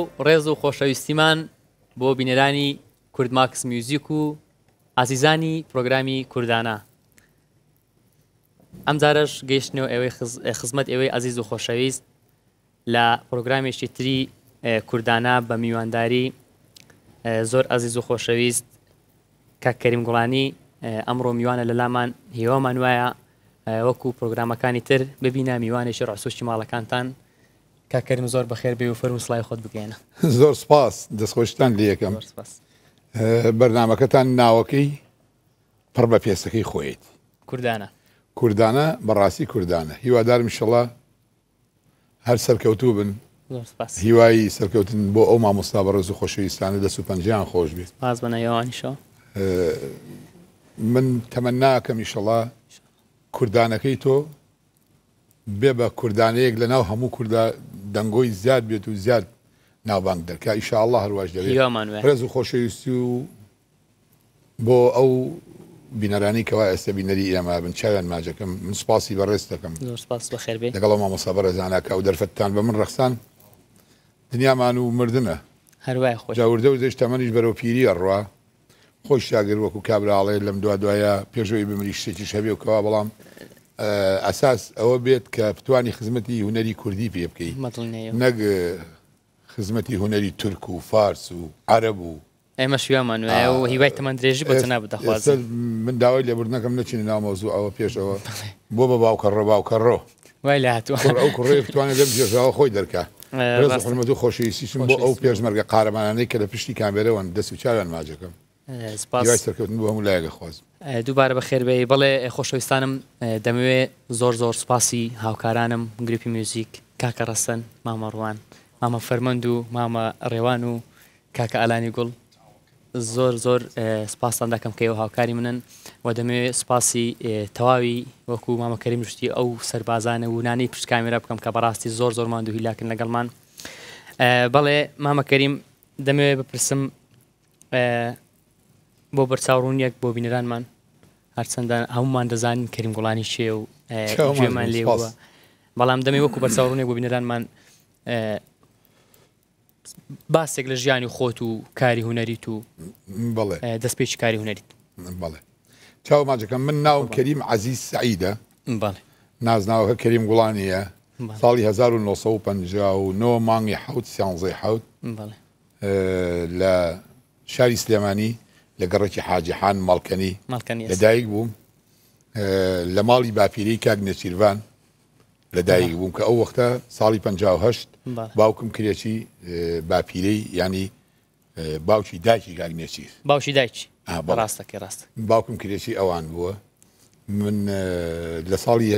ڕێز و خۆشەویستیمان بۆ بینەرانی کورد ماکس میوزیک و ئازیزانی پرۆگرامی کوردانە. ئەم جارەش گەیشتنەوە ئێوەی خزمەت ئێوەی عەزیز و خۆشەویست لە پرۆگرامێکی تری کوردانە بە میوانداری زۆر عەزیز و خۆشەویست کاک کەریم گوڵانی. ئەمڕۆ میوانە لە لامان هیوامان وایە وەکو پرۆگرامەکانی تر ببینە میوانێکی ڕەسووشی ماڵەکانتان. کاک کەریم زۆر بەخێر بێ و فەرموو سڵای خۆت بگەێنە. زۆر سپاس، دەستخۆشتان لە یەکەم. بەرنامەکەتان ناوەکەی پڕ بە پێسەکەی خۆیت. کوردانە بەڕاستی کوردانە. هیوادارم ئینشەڵڵا هەر سەرکەوتوو بن. هیوایی سەرکەوتن بۆ ئەو مامۆستا بەڕێز و خۆشەویستانە دەست و پەنجەیان خۆش بێت. باز بنەیەوانیشەوە. من تەمەناکەم ئینشەڵڵا کوردانەکەی تۆ بێ بە کوردانەیەک لە ناو هەموو کووردا دەنگۆی زیاد بێت و زیاد ناوبانگ دەرکا. ئینشەڵڵا هەروەش دەوێت ڕێز و خۆشەویستی و بۆ ئەو بینەرانی کەوا ئێستا بینەری ئێمە بن چاویان ماجەکەم. من سوپاسی بەڕێز دەکەم لەگەڵ مامۆستا بەڕێزانەکە و دەرفەتتان بە من ڕەخسان دنیامان و مردنە جاوردە و زێش تەمەنیش بەرەو پیری ئەڕوا خۆش شاگر وەکو کابراڵێ لەم دوایە پێشەوەی بمری شتێکی شەبێ و کەوا بەڵام ئەساس ئەوە بێت کە بتوانی خزمەتی هونەری کوردی پێ بکەیت نەک خزمەتی هونەری تورک و فارس و عەرەب و ئێمە شوێمان وایە و هیوای تەمەن درێژی بۆ تەنابەت دەخوازم. من داوای لێبوردنەکەم نەچینە ناو مەوزوع ئەوە پێشەوە بۆ بە باوکەڕۆ وای لە هاتووە ئەو کوڕێ بتوانێت لەم پێشەوە خۆی دەرکا. ڕێز و حورمەت و خۆشەویستیشم بۆ ئەو پێشمەرگە قارەمانانەی کە لە پشتی کامێرەوەن دەست و چاویان ماجەکەم. سەرکەوتن بۆ هەموو لایەکە خوازم. دووبارە بەخێر بێ. بەڵێ خۆشەویستانم دەمەوێت زۆر سوپاسی هاوکارانم گروپی میوزیک کاکە ڕەسەن، مامە ڕوان، مامە فەرمەند و مامە ڕێوان و کاکە ئەلانی گوڵ زۆر سپاسان دەکەم کە ئێوە هاوکاری منن و دەمەوێت سپاسی تەواوی وەکو مامە کەریم شتی ئەو سەربازانە و نانەی پشت کامێرە بکەم کە بەڕاستی زۆر ماندوو هیلاکن لەگەڵمان. بەڵێ مامە کەریم دەمەوێت بپرسم بۆ بەرچاوڕوونیەک بۆ بینەرانمان هەرچەندە هەمومان دەزانین کەریم گوڵانی شێ و گوێمان لێوە، بەڵام دەمەوێت وەکو بەرچاوڕوونیەک بۆ بینەرانمان باسێک لە ژیانی خۆت و کاری هونەریت و دەستپێکی کاری هونەریت. بەڵێ چاو ماجەکەم من ناوم کەریم عەزیز سەعیدە. نازناوەکە کەریم گوڵانیە. ساڵی 1959 مانگی حەوت سیانزەی حەوت لە شاری سلێمانی لە گەڕێکی حاجی حان ماڵکەنی لەدایک بووم. لە ماڵی باپیرەی کاک نەچیروان لەدایک بووم کە ئەو وەختە ساڵی 58 باوکم کرێکی باپیرەی ینی باوکی دایکی کاک نەچیر باوکی دایکی ڕاستە باوکم کرێکی ئەوان بووە. من لە ساڵی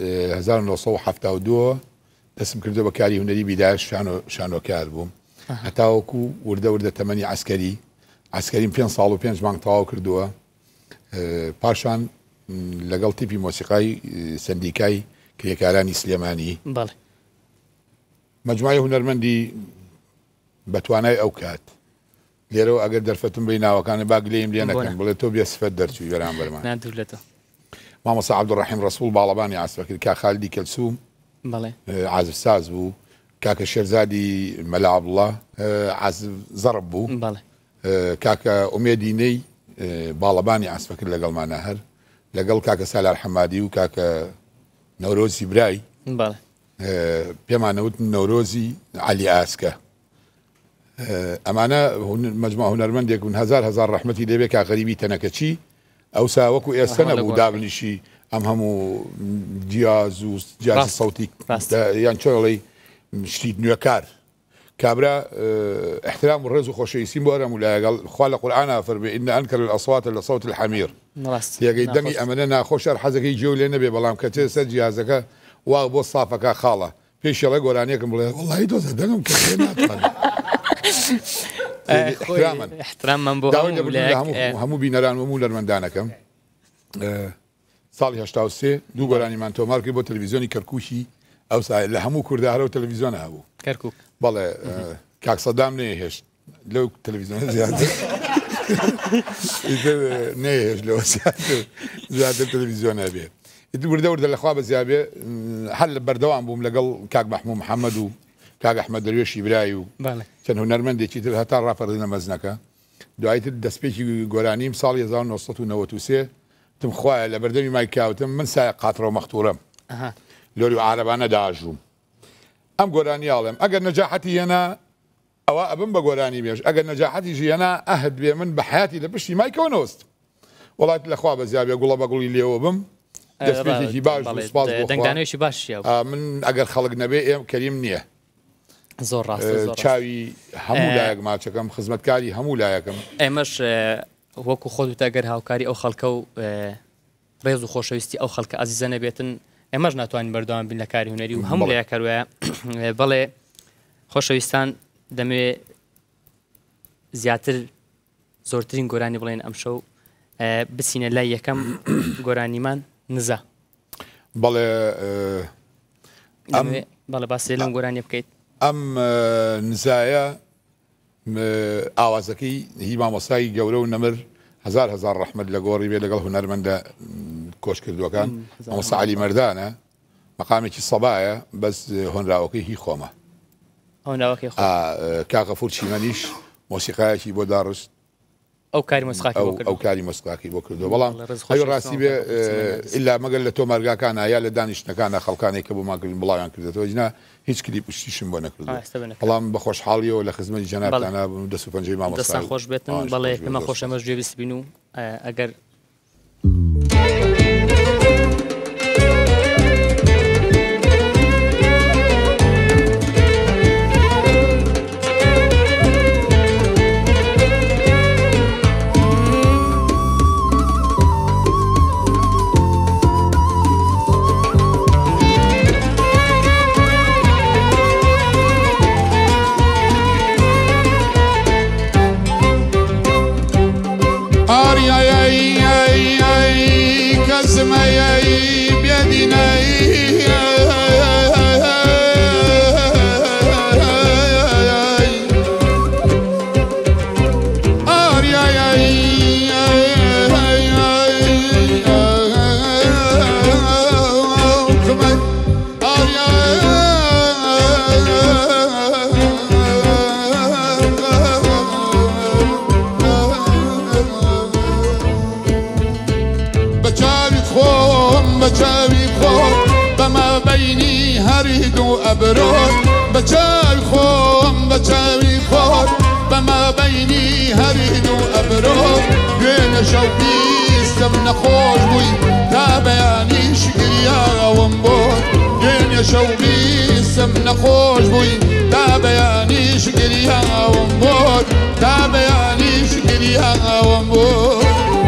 1972 دەستم کردو بە کاری هونەری بیدار شانۆکار بووم هەتاوەکو وردە تەمەنی عسکەریم 5 ساڵ و 5 مانگ تەواو کردووە. پاشان لەگەڵ تیپی مۆسیقای سندیکای کرێکارانی سلێمانی مەجموعەی هونەرمەندی بەتوانای ئەو کات لێرەوە ئەگەر دەرفەتم بەی ناوەکانە باگلێم لێ نەکەن بڵێ تۆ بێ سفەت دەرچووی بەرامبەرمان. مامۆستا عەبدوڕەحیم ڕەسوول باڵەبانی عازف کرد، کاک خالدی کەلسووم عازف ساز بوو، کاکە شێرزادی مەلا عەبدوڵڵا عازف زەڕب بوو، کاکە ئومێدینەی باڵەبانی عازف کرد لەگەڵمانە هەر لەگەڵ کاکە سالار حەمادی و کاکە نەورۆزی برای پێمانەوت نەورۆزی عەلی ئاسکە. ئەمانە مەجموعە هونەرمەندێک بوون. هەزار ڕەحمەتی لێبێ کاک غەریبی تەنەکەچی ئەوسا وەکو ئێستا نەبوو دابنیشی ئەم هەموو جیاز و جیازی سەوتی یان چۆڵی شتی نوێکار کابرا احترام و ڕێز و خۆشەویستیم بۆ هەرەموو لایەگەڵ خوا لە قورئانە فەرمێ ئین ئەنکر الأصوات لصوت الحەمیر. یەکەی دەنگی ئەمەنە ناخۆش هەر حەزەکەی جێو لێ نەبێ بەڵام کە چێ سەر جیازەکە وا بۆ سافەکە خاڵە پێشێڵە گۆرانیەکەم بڵێ وەڵڵی دۆزە دەنگم کە ناتوانم. احتراممان بۆ هەموو بینەران و هەموو هونەرمەندانەکەم. ساڵی 1970 دوو گۆرانیمان تۆمار کرد بۆ تەلەڤیزیۆنی کەرکووکی ئەوسا لە هەموو کوردە هەرەوە تەلەڤیزیۆن هەبوو کەرکووک. بەڵێ کاک سەدام نەیەهێشت لەو تەلەڤیزیۆنە زیاتر نەیەهێشت لەوە زیاتر تەلەڤیزیۆنە بێ. وردە لەخوا بە زیابێ هەر لە بەردەوام بووم لەگەڵ کاک مەحموود محەممەد و کاک ئەحمەد دەروێشی برای و چەند هونەرمەندێکی تر هەتا ڕاپەڕێنە مەزنەکە دوایتر دەستپێکی گۆرانیم ساڵی 1993 تم خوایە لە بەردەمی مایکاوتم من سایە قاتڕەوە مەختوورەم لۆری و عارەبانە داژوم ئەم گۆرانیاڵم ئەگەر نەجاحەتی هێنا ئەوە ئەبم بە گۆرانی بێژ ئەگەر نەجاحەتی ژیانە ئەهد بێ من بە حیاتی لە پشتی مایکەوە نەوەست وڵات لەخوا بە زیابێ گوڵە بەگوڵی لێوە بم دەستپێکی باش سپاس دەنگدانەوەشی باش من ئەگەر خەڵک نەبێ ئێم کەریم نییە زۆر ڕاست چاوی هەموو لایەک ماچەکەم خزمەتکاری هەموو لایەکەم ئێمەش وەکو خۆت ئەگەر هاوکاری ئەو خەڵکە و ڕێز و خۆشەویستی ئەو خەڵکە ئازیزە نەبێتن ئێمەش ناتوانین بەردەوام بین لە کاری هونەری و هەموو لایە کاروایە بەڵێ خۆشەویستان دەمەوێت زیاتر زۆرترین گۆرانی بڵێن ئەم شەو بچینە لای یەکەم گۆرانیمان نزا بەڵێ بەڵێ باسی لەم گۆرانی بکەیت ئەم نزایە ئاوازەکەی هی مامۆستایی گەورە و نەمر هزار ڕەحمەت لە گۆڕی بێ لەگەڵ هونەرمەندە کۆش کردوەکان مامۆستا عەلی مەردانە مەقامێکی سەبایە بەس هۆنراوەکەی هی خۆمە کاغەفور چیمەنیش مۆسیقایەکی بۆ داڕست ئەو کاری مۆسیقاکی ئەو کاری مۆسیقاکی بۆ کردو بەڵام هەیە ڕاستی بێ ئللا مەگەر لە تۆمەرگاکانە یا لە دانیشتەکانە خەڵکانێک کە بۆ ماکردن بڵاویان کردێتەوە جنا هیچ کلی پشتیشم بۆ نەکردو بەڵام بە خۆشحاڵیەوە لە خزمەتی جەنابتانە دەست و پەنجەی مامۆستا دەستان خۆش بێتن بەڵێ پێمە خۆش ئەمەش گوێبیست بین و ئەگەر بچاوی خۆر بەما بەینی هەرید و ئەبرۆ گوێنە شەو بیستم نەخۆش بووی تا بەیانیش گریاوم بۆت گوێنە شەو بیستم نەخۆش بووی تا بەیانیش گریاوم بۆت تا بەیانیش گریاوم بۆت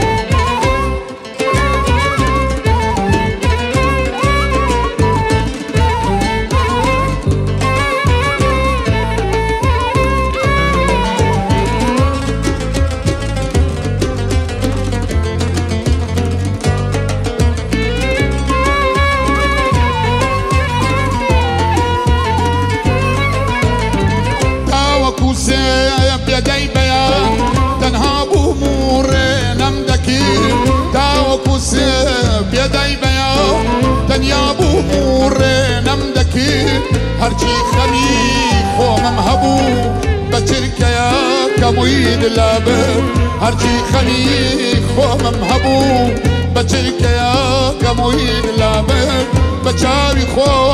بيدي بيان تنها بأمور نمدكي تاوكو بيدي بيان تنيا بأمور نمدكي هرجي خليخ وممهبو بتركة يا كمويد اللابر هرجي خليخ وممهبو بتركة يا كمويد اللابر بچاوی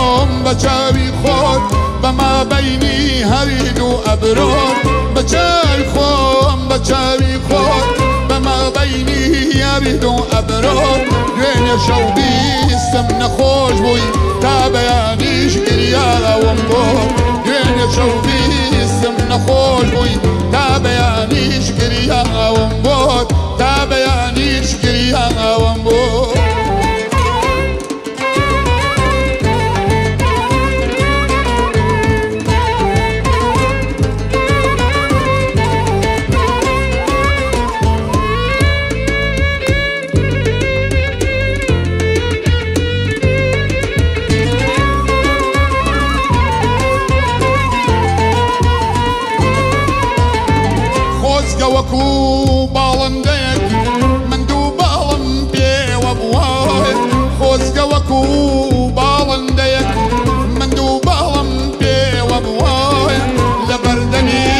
خۆم بەما بەینی هەرید و ئەبرۆ بچاوی خۆم بەما بەینی هەرید و ئەبرۆ دوێنێ شەو بیستم نەخۆش بووی تا بەیانیش گریاوم بۆ دوێنێ شەو بیستم نەخۆش بووی تا بەیانیش گریاوم بۆت تا بەیانیش گریاوم بۆ وەکو باڵندەیەک من دوو باڵم پێوە بووە خۆزگە وەکو باڵندەیەک من دوو باڵم پێوە بووە لە بەردەمی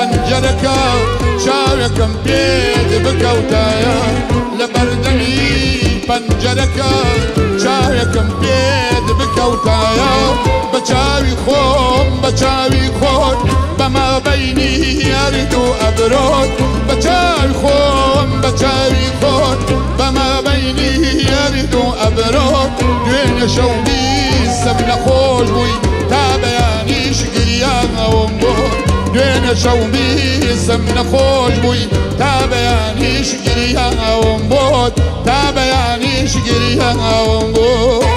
پەنجەرەکە چاوێکم پێت بکەوتایە لە بەردەمی پەنجەرەکە چاوێکم پێت بکەوتایە بە چاوی خۆم بە چاوی خۆت بەمابەینی یارد و ئەبرۆت بە چاوی خۆم بە چاوی خۆت بەمابەینی یارد و ئەبرۆت دوێنێ شەو بیستم نەخۆش بووی تا بەیانیش گریانەوەم بۆت دوێنێ شەو بیستم نەخۆش بووی تا بەیانیش گریانەوەم بۆت تا بەیانیش گریانەوەم بۆت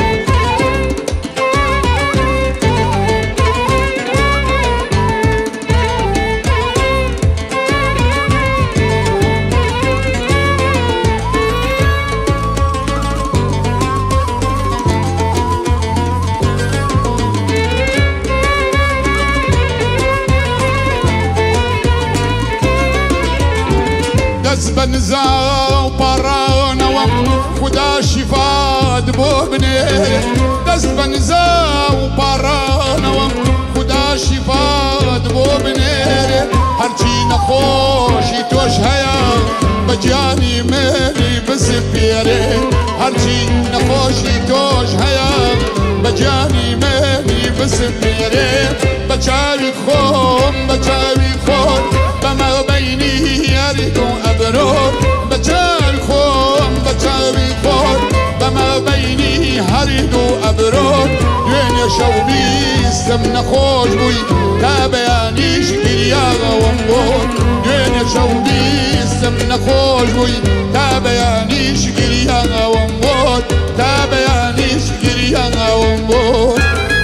دەست بە نزا و پاڕانەوە خودا شیفات بۆ بنێرێ دەست بە نزا و پاڕانەوە خودا شیفات بۆ بنێرێ هەرچی نەخۆشی تۆش هەیە بە گیانی مێری بسپێرێ هەرچی نەخۆشی تۆش هەیە بە گیانی مێری بسپێرێ بە چاوی خۆم بە چاوی خۆت بەمابەینی یارد و ئەبرۆت بە چاوی خۆم بە چاوی خۆت بەمابەینی هەرد و ئەبرۆت دوێنێ شەو بیستم نەخۆش بووی تا بەیانیش گریانەوەم بۆت دوێنێ شەو بیستم نەخۆش بووی تا بەیانیش گریانەوەم بۆت تا بەیانیش گریانەوەم بۆت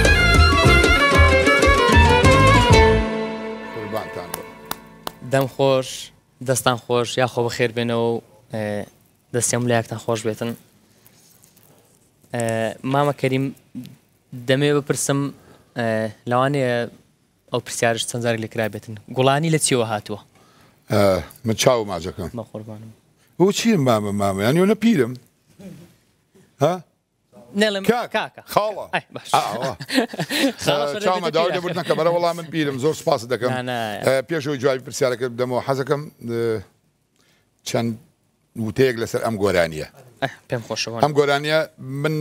دەم خۆش دەستان خۆش یاخۆ بەخێر بێنەوە و دەستیان لە یەکتان خۆش بێتن مامە کەریم دەمێ بپرسم لەوانەیە ئەو پرسیارش چەند جارێک لێکرا بێتن گوڵانی لە چیەوە هاتووە من چاو ماجەکەم بە قوربانم بۆ چی مامە یانیۆنە پیرم ها نێڵم کاکە خاڵە چاومە داوای دەبردنەکە بەرە وەڵام من پیرم زۆر سپاس دەکەم پێشەوەی جوابی پرسیارەکە بدەمەوە حەزەکەم چەند وتەیەک لەسەر ئەم گۆرانیە پێم خۆشەوە ئەم گۆرانیە من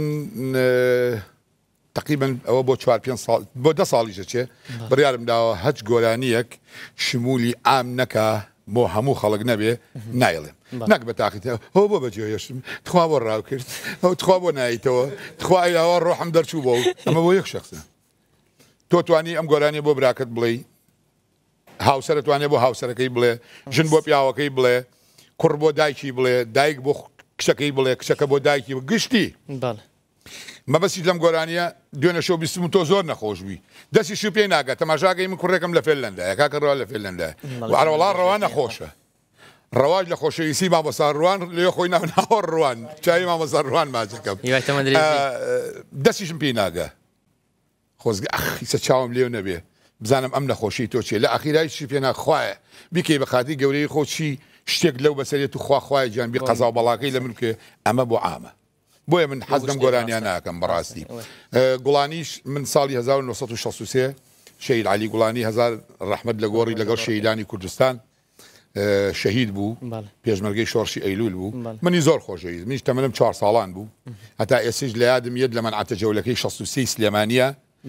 تقریبا ئەوە بۆ 4-5 ساڵ بۆ 10 ساڵیشە چێ بڕیارم داوە هەچ گۆرانیەک شمولی ئام نەکا بۆ هەموو خەڵک نەبێ نایڵێم نەک بە تاقیتەوە هۆ بۆ بەجێهێشتم تخوا بۆ ڕاو کرد ئەو تخوا بۆ ناییتەوە تخوا ئەیاوە ڕۆحم دەرچوو بۆ ئەمە بۆ یەک شخصە تۆ توانی ئەم گۆرانی بۆ براکەت بڵێ هاوسەرە توانێت بۆ هاوسەرەکەی بڵێ ژن بۆ پیاوەکەی بڵێ کوڕ بۆ دایکی بڵێ دایک بۆ کچەکەی بڵێ کچەکە بۆ دایکی گشتی مەبەستی لەم گۆرانیە دوێنە شەو بیستم تۆ زۆر نەخۆش بووی دەستی شو پێی ناگات تەماشاکەی من کوڕێکم لە فێنلەندایە کاکە ڕوا لە فێنلەندایە وڵا ڕەوا نەخۆشە ڕەواج لە خۆشەویستی مامۆستا ڕوان لێ خۆی ناوە ڕوان چاوی مامۆستا ڕوان ماچەکەم دەستیشم پێی ناگە خۆزگە ئەخیسە چاوم لێو نەبێ بزانم ئەم نەخۆشی تۆ چێ لە ئەخیرای چی پێ ناخوایە بیکەی بە خاتی گەورەی خۆچی شتێک لەو بەسەرێت و خواخوای جانبی قەزا بەڵاکەی لە من بکێ ئەمە بۆ عامە بۆیە من حەز لەم گۆرانیان ناکەم بەڕاستی گوڵانیش من ساڵی 1963 شەهید عەلی گوڵانی هەزار ڕەحمەت لە گۆڕی لەگەڵ شەهیدانی کوردستان شەهید بوو پێشمەرگەی شۆڕشی ئەیلول بوو منی زۆر خۆشەویست منیش تەمەنم 4 ساڵان بوو هەتا ئێسش لە یادم یەد لە مەنعەتە جەولەکەی 63 سلێمانیە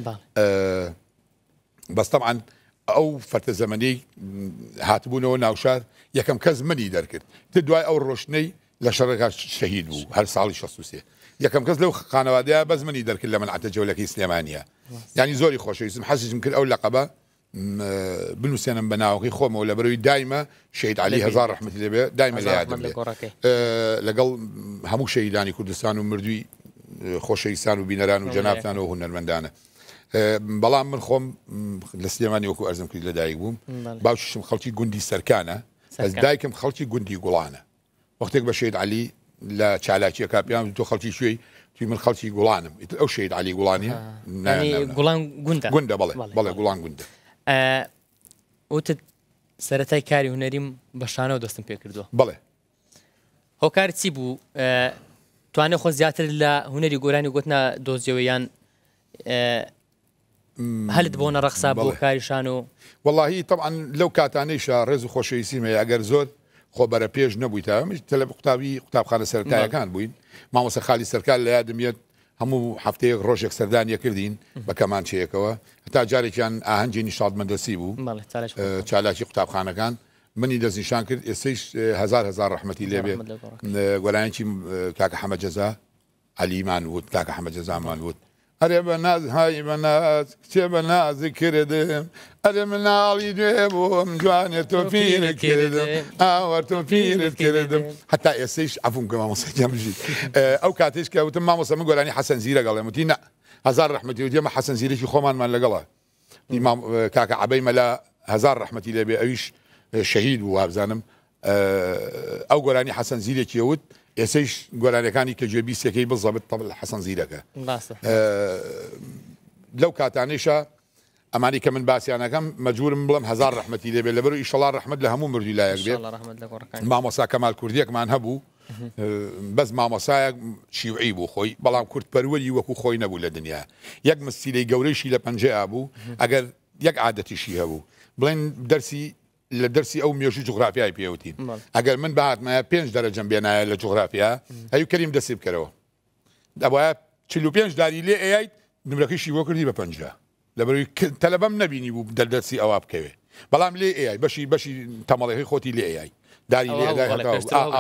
بەس تەبعاً ئەو فەرتە زەمەنەی هاتبوونەوە ناوشار یەکەم کەس منی دەرکرد دوای ئەو ڕۆشنەی لە شەڕێکا شەهید بوو هەر ساڵی 63 یەکەم کەس لەو خانەوادەیە بەس منی دەرکرد لە مەنعەتە جەولەکەی سلێمانیە ینی زۆری خۆشەویستم حەزم کرد ئەو لەقەبە بنووسێنم بە ناوەکەی خۆمەوە لە بەرەوەی دایمە شەهید عەلی هەزار ڕەحمەتی لێبێ دایمە لە یادم بێ لەگەڵ هەموو شەهیدانی کوردستان و مردووی خۆشەویستان و بینەران و جەنابتان و هونەرمەندانە بەڵام من خۆم لە سلێمانی وەکو ئەرزم کرد لە دایک بووم باوکیشم خەڵکی گوندی سەرکانە ئەس دایکم خەڵکی گوندی گوڵانە وەختێک بە شەهید عەلی لە چالاکیە کاپیان تۆ خەڵکی شوێی توی من خەڵکی گوڵانم ئەو شەهید عەلی گوڵانیە گوڵان گوندە بەڵێ گوڵان گوندە وتت سەرەتای کاری هونەریم بە شانەوە دەستم پێ کردووە بڵێ هۆکاری چی بوو توانێت خۆ زیاتر لە هونەری گۆرانی گوتنا دۆزیەوەیان هەلت بۆ نەڕەخسا بۆ کاریشان و واللهی طبعا لەو کاتانەیشە ڕێز و خۆشەویستیمە ئەگەر زۆر خۆبەرە پێش نەبوویتە تەلە قوتابخانە سەرەتاییەکان بووین مامۆستا خالی سەرکار لە یادمێت هەموو هەفتەیەک ڕۆژێک سەردانیە کردین بە کەمانچەیەکەوە هەتا جارێکیان ئاهەنگی نیشاد مەدرسی بوو چالاکی قوتابخانەکان منی دەستنیشان کرد ئێستەیش هزار ڕەحمەتی لێبێ گۆرانیکی کاکە حەمەد جەزا عەلیمان وت کاکە حەمەد جەزامان وت ئەرێ بە ناز های بە ناز کچێ بە نازی کردم ئەرێ مناڵی دوێ بووم جوانێ تۆ پیرت کردم ئاوەر تۆ پیرت کردم هەتا ئێستەیش عەفوم کە مامۆستا جەمژی ئەو کاتێش کە وتم مامۆستا من گۆرانی حەسەن زیرە گەڵێم وتی نە هزار ڕەحمەتی وتی ئێمە حەسەن زیرێکی خۆمانمان لەگەڵە کاکە عەبەی مەلا هزار ڕەحمەتی لێبێ ئەویش شەهید بوو وابزانم ئەو گۆرانی حەسەن زیرێکی وت ئێسەیش گۆرانەکانی کە گوێ بیستەکەی بزەبت تەبڵ حەسەن زیرەکە لەو کاتانێشە ئەمانی کە من باسییانەکەم مەجبورم بڵم هزار ڕەحمەتی لێبێ لەبەر ئیشەڵا ڕەحمەت لە هەموو مردووی لایەک بێت مامۆستا کەمال کوردیەکمان هەبوو بەس مامۆسایەک شیوعی بوو خۆی بەڵام کورتپەروەری وەکو خۆی نەبوو لە دنیا یەک مستیلەی گەورەیشی لە پەنجەیە بوو ئەگەر یەک عادەتیشی هەبوو بڵێن دەرسی لە دەرسی ئەو مێژوی جوغرافیای پێوتین ئەگەر من بەهاتمایە 5 دەرەجەم بێنایە لە جوغرافیا ئەوی کەریم دەستی بکەرەوە دەبایە 45 داری لێ ئەیت نمرەکەیشی بۆ کردی بە 5 لەبەروی تەلەبەم نەبینی بوو دەردەرسی ئەوە بکەوێ بەڵام لێ ئەی بەشی تەمەڵەکەی خۆتی لێ ئەی داری لێ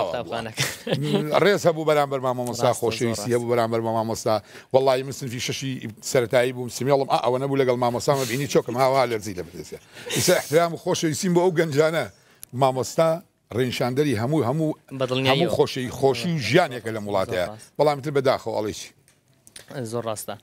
ڕێز هەبوو بەرامبەر مامۆستا خۆشەویستی هەبوو بەرامبەر مامۆستا وەڵی من سنفی شەشی سەرەتایی بووم سمیڵم ئەوە نەبوو لەگەڵ مامۆستامە بینی چۆکم هاوا لەرزی لە بردەسیە ئیسا احترام و خۆشەویستیم بۆ ئەو گەنجانە مامۆستا ڕێنشاندەری هەموو خۆشی و ژیانێکە لە وڵاتەیە بەڵام تر بەداخەوە ئەڵێکی زۆر ڕاستە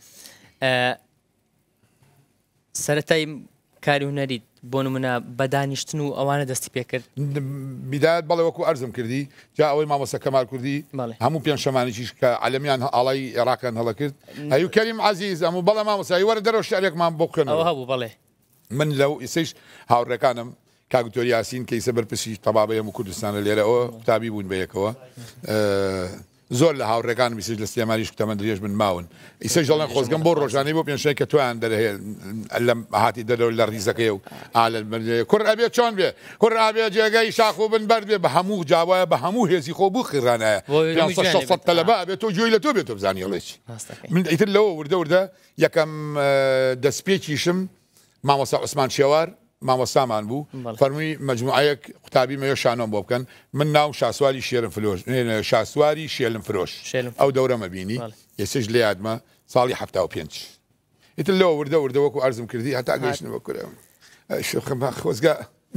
سەرەتای کاری هونەریت بۆ نمونە بەدانیشتن و ئەوانە دەستی پێکرد بیدایەت بەڵێ وەکو ئەرزم کردی جا ئەوەی مامۆستا کەمال کوردی هەموو پێنجشەمانێکیش کە عەلەمیان ئاڵای عێراقیان هەڵە کرد ئەیوو کەریم عەزیز ئەموو بەڵێ مامۆستا وەرە دەرەوە شعرێکمان بۆ بکەنەوە هەبوو بەڵێ من لەو ئێسەیش هاوڕێکانم کاکتۆر یاسین کە ئیسە بەرپرسی تەبابەی هەموو کوردستانە لێرەوە قوتابی بوون بە یەکەوە زۆر لە هاوڕێکان میسج لە سلێمانیش کتەمە درێژ من ماون ئیسەش دەڵێن خۆزگەم بۆ ڕۆژانەی بۆ پێنجشەی کە تویان دەرهێ لەم هاتی دەرەوە لە ڕیزەکەی و کوڕ ئەبێ چۆن بێ کوڕ ئابێ جێگەی شاخ و بنبەر بێ بە هەموو جاوایە بە هەموو هێزی خۆ بوو خێرانایە 600 تەلەبە ئەبێت تۆ گوێی لە تۆ بێت تۆ بزانی هەڵێکی من ئیتر لەوە وردە یەکەم دەستپێکیشم مامۆستا عوسمان شێوار مامۆستامان بوو فەرمووی مەجموعەیەک قوتابی مەوێ شانۆم بۆ بکەن من ناو شاسواری شێرم فرۆش شاسواری شێلم فرۆش ئەو دەورەمە بینی ئێسش لێ یادمە ساڵی 75 ئیتر لەوە وردە وەکو ئەرزم کردی هەتا گەیشتنەوە کورم خۆزگا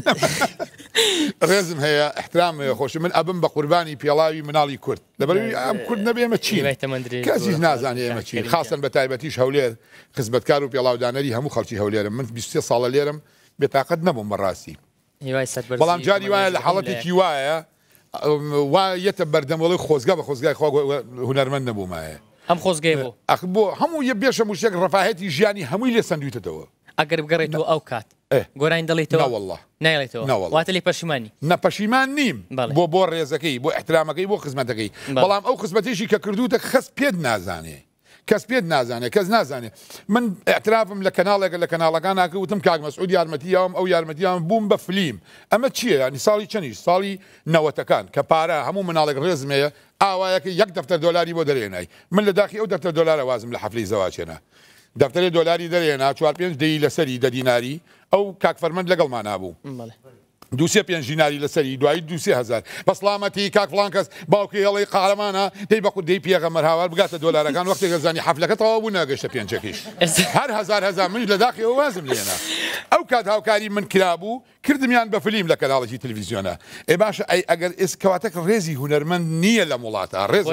ڕێزم هەیە احترام هەیە خۆش من ئەبم بە قوربانی پێڵاوی مناڵی کورد لەبەروی ئەم کورد نەبێ ئێمە چین کەسیش نازانێ ئێمە چین خاستن بە تایبەتیش هەولێر خزمەتکار و پێڵاودانەری هەموو خەڵکی هەولێرم من 23 ساڵە لێرم بێتاقەت نەبووم بەڕاستی بەڵام جاری وایە لە حاڵەتێکی وایە وایەتە بەردەمەڵی خۆزگا بە خۆزگای هونەرمەند نەبوومایە ئەم خۆزگای بۆ هەموو یە بێشە موشێک ڕەفاهەتی ژیانی هەمووی لێ سندویتەوە ئەگەر بگەڕێتەوە ئەو کات گۆرانی دەڵێتەوە والله نایڵێتەوە واتە لێ پەشیمانی نەپەشیمان نیم بۆ ڕێزەکەی بۆ احترامەکەی بۆ خزمەتەکەی بەڵام ئەو خزمەتیشی کە کردوتە خەس پێت نازانێ کەس پێت نازانێ کەس نازانێ من اعترافم لە کەناڵێکە لە کەناڵەکان ناکەوتم کاک مەسعود یارمەتیاوم ئەو یارمەتیان بووم بە فلیم ئەمە چییە ینی ساڵی چەندیش ساڵی نەوەتەکان کە پارە هەموو مناڵێک ڕێزمەیە ئاوایەکە 1 دەفتەر دۆلاری بۆ دەرێنای من لە داخی ئەو دەفتەر دۆلارە وازم لە حەفلەی زەواجێنە دەفتەری دۆلاری دەرێنا 4-5 دەی لەسەری دە دیناری ئەو کاک فەرمەند لەگەڵمان نابوو دووسێ 5 دیناری لەسەری دوایی 2,000 بەسڵامەتی کاک فڵان کەس باوکی هەڵی قارەمانە دەی بەقود دەی پێغەمبەر هاوار بگاتە دۆلارەکان وەختێک زانی حەفلەکە تەواو بوو ناگەشتە پێنجەکەیش هەر هەزار من لە داخی ئەو وازم لێنا ئەو کات هاوکاری من کرابوو کردمیان بە فلیم لە کەناڵێکی تەلەڤیزیۆنە ئێ باشە ئەگەر ئێسکەواتەك ڕێزی هونەرمەند نییە لە وڵاتە ڕێز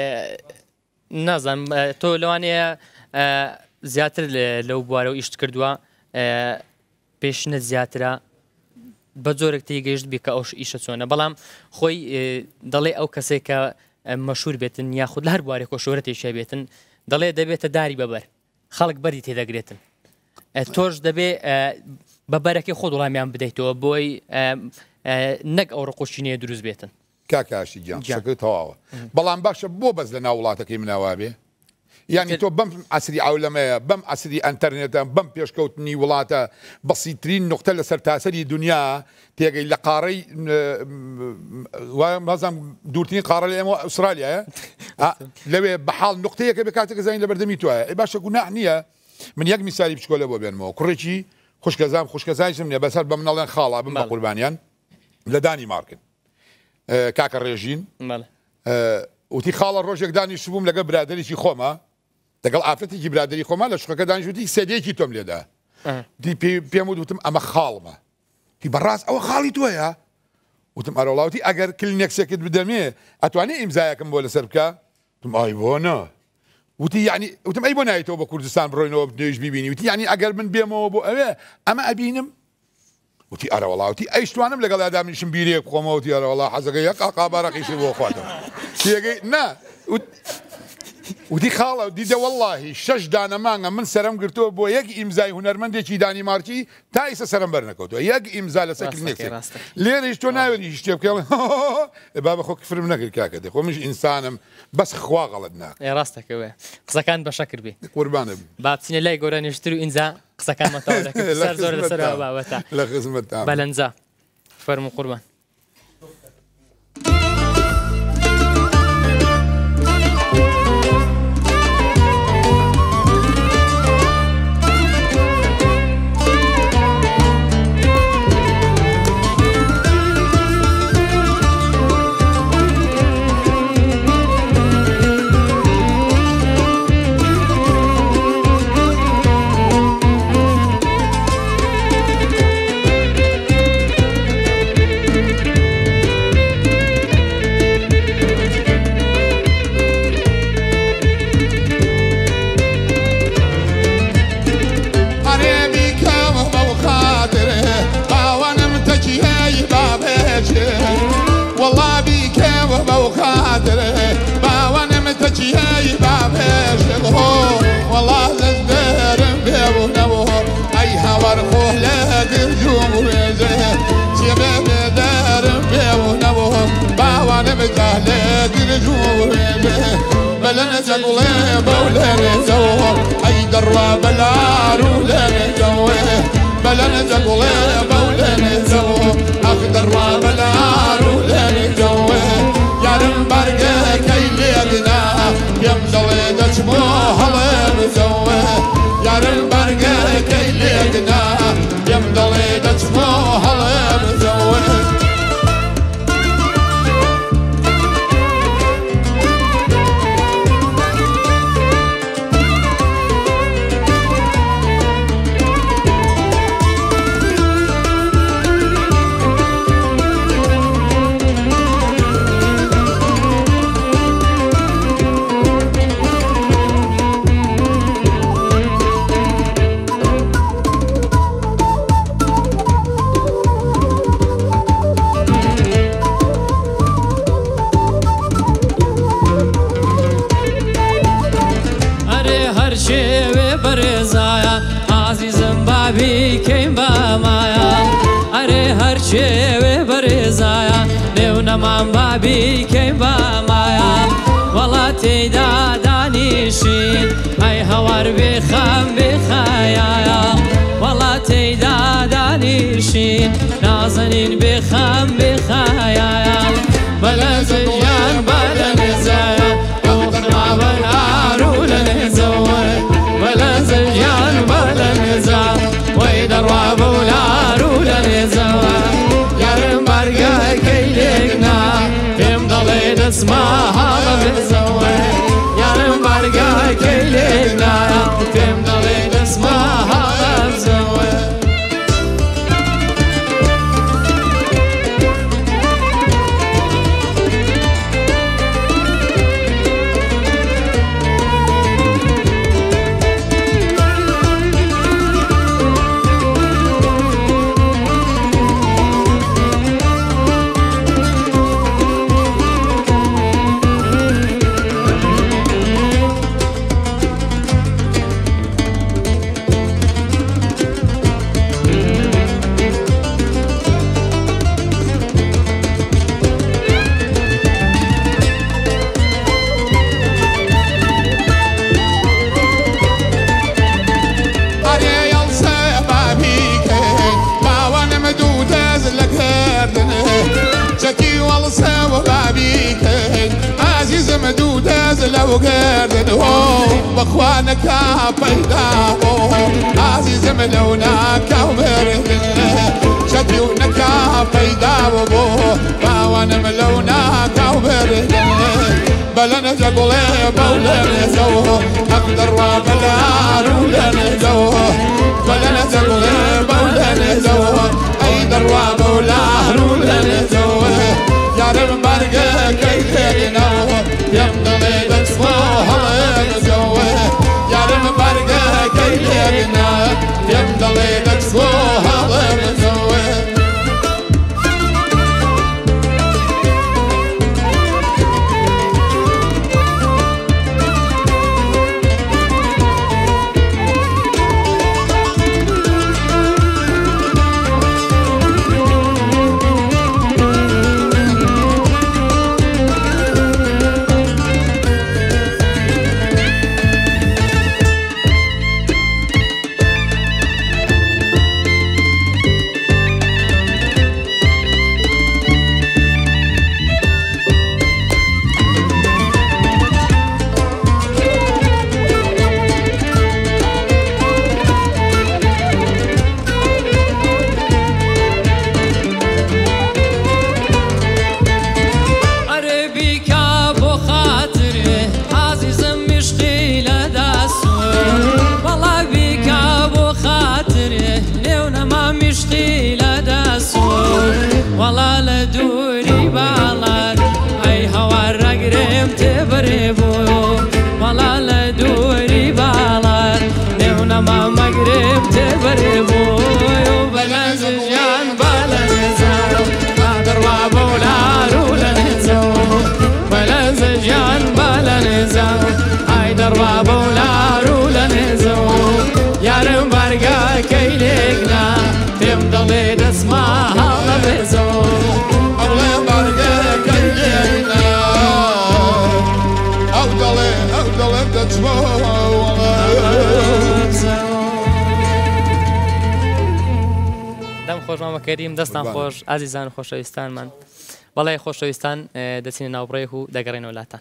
نازانم تۆ لەوانەیە زیاتر لەو بوارە و ئیشت کردووە پێشنە زیاترە بە جۆرێک تێگەیشت بێ کە ئەو ئیشە چۆنە بەڵام خۆی دەڵێ ئەو کەسێک کە مەشهور بێتن یاخود لە هەر بوارێک و شۆرەتێکیشە بێتن دەڵێ دەبێتە داری بەبەر خەڵک بەری تێدەگرێتن تۆش دەبێ بەبەرەکەی خۆ وەڵامیان بدەیتەوە بۆی نەک ئەو ڕقوشینەیە دروست بێتن کاکاشی گیان شەکە تەواوە بەڵام باشە بۆ بەس لە ناو وڵاتەکەی مناوا بێ یعنی تۆ بەم عسری ئاولەمەیە بەم عسری ئەنتەرنێتە بەم پێشکەوتنی وڵاتە بەسیترین نقطە لەسەر تاسەری دنیا تێگەی لە قاڕەی مەزانم دوورترین قاڕە لە ئێمە ئوسترالیایە لەوێ بەحاڵ نقطەیەکە بە کاتێکە زانین لە بەردەمی توایە ئەی باشە گوناح نییە من یەک میسالی بچکۆلە بۆ بێنمەوە کوڕێکی خوشکەزانیشم نیە بەسەر بە منەڵێن خاڵا بم بە قوربانیان لە دانی مارکن کاکە ڕێژین وتی خاڵە ڕۆژێک دانیشت بووم لەگەڵ برادێکی خۆمە لەگەڵ ئافرەتێکی برادری خۆمان لە شوقەکە دانیشتی سێدەیەکی تۆم لێدا پێم وتم ئەمە خاڵمە تی بەڕاست ئەوە خاڵی تۆیە وتم ئەرەوڵاوتی ئەگەر کلینێکسێکت بدەمێ ئەتوانێ ئیمزایەکەم بۆ لەسەر بکە وتم ئای بۆنە وتی یعنی وتم ئەی بۆ نایێتەوە بە کوردستان بڕۆینەوە نوێژ ببینی وتی یعنی ئەگەر من بێمەوە بۆ ئەوێ ئەمە ئەبینم وتی ئەرەوەڵاوتی ئەیشتوانم لەگەڵ ئادامنیشم بیرێک بخۆمەوەتی ئەرەوەڵا حەزەکە یەک قابارەقیشی بۆ خواتەوە تێگەی نا وتی خاڵە دیدە وەڵڵاهی 6 دانەمانگە من سەرم گرتووە بۆ یەک ئیمزای هونەرمەندێکی دانیمارکی تا ئیسە سەرم بەرنەکەوتەوە یەک ئیمزا لەسەر کلینێکسێک لێرەش تۆ ناوێری شتێ بکەڵ با بە خۆ کفرم نەکرد کاکە دێ خۆ منش ئینسانم بەس خوا غەڵەت ناکە ڕاستەکەوێ قسەکان بەشە کردبێ قوربانە با بچینە لای گەورانیشتر و ئینجا قسەکانمەتەوە دەکەن سەر زۆر لەسەر بابەتە لە خزمەتتان بەلەنجا فەرموو قوربان نەمان بابی کەی بە مایە وەڵا تێیدا دانیشین ئەی هەوار بێخەم بێخایایە وەڵا تێیدا دانیشین نازەنین بێخەم بێخایایە بەلەزەیان بە لە نێزایە ئەوخنابەن ئارو لە نێزەوە بەلەزەیان بە لە نێزە وەی دەڕوا بەولارو لە نێزەوە یارم بەرگەکەی لێکنا پێم دەڵێ دەچمە هەڵە بێزەوە یارم بەرگەکەی لێکنا پێم دەڵێ دەچمە هەڵە بێزەوە شكي والصا وبابيك عزيزم دوداز لو قردن هو بخوانك بيدا عزيزم لوناك وبردن شكي ونكا بيدا وانا ملوناك وبردن بلنا جقولي بولنا زوه أقدر وبلا رولنا زوه بلنا جقولي بولنا زوه أيدر وبلا رولنا زوه يا رب برقة كيدنا يمضي بتصفوها زوه يا رب برقة كيدنا يمضي بتصفوها زوه کەریم دەستان خۆش ئازیزان خۆشەویستانمان بەڵێ خۆشەویستان دەچینە ناوبڕێک و دەگەڕێنەوە لاتان.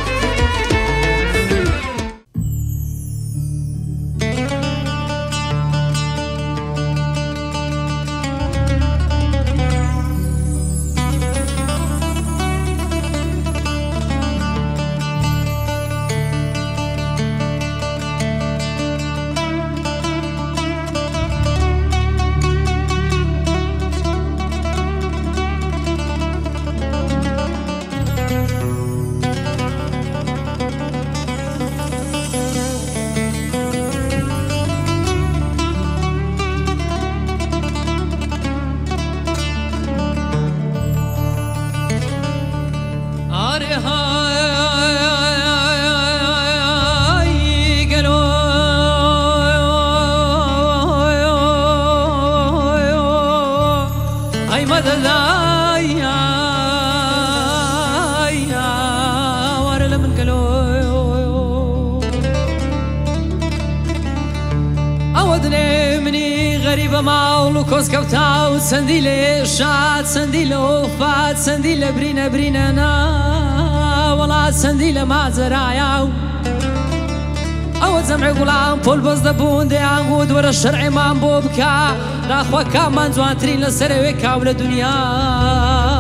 كوسكوتاو سنديلي شات سنديلي وفات سنديلي برينا برينا ولا سنديلي ما زراياو او زمعي غلام فول بز دبون دي عنقود ورا الشرع ما بوبكا راخوا كمان زوانترين لسرويكا ولا دنيا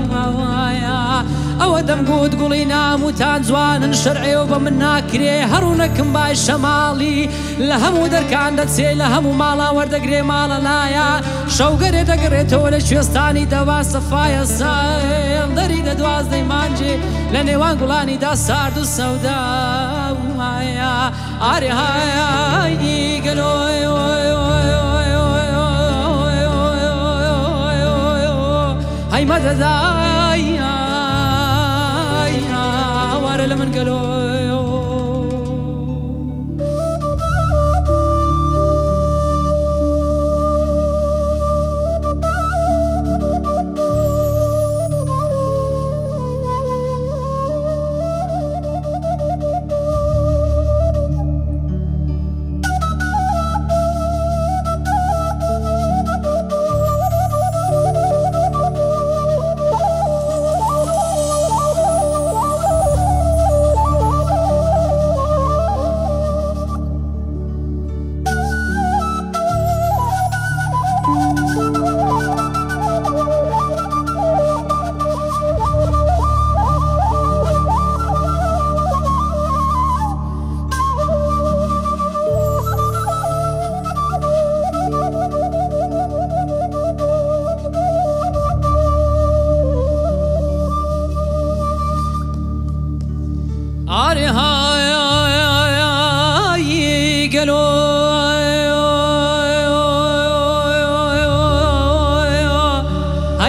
او دمقود قولينا موتان زوان شرعي وبمنا كري هرونكم باي شمالي لهمو دركان دتسي لهمو مالا وردقري مالا لايا شوقري دقري تولي شوستاني دوا صفايا سايم دري دواز دي مانجي لنيوان قولاني دا ساردو السودا وهايا اري هاي قلوي هاي مدد لمن قالوا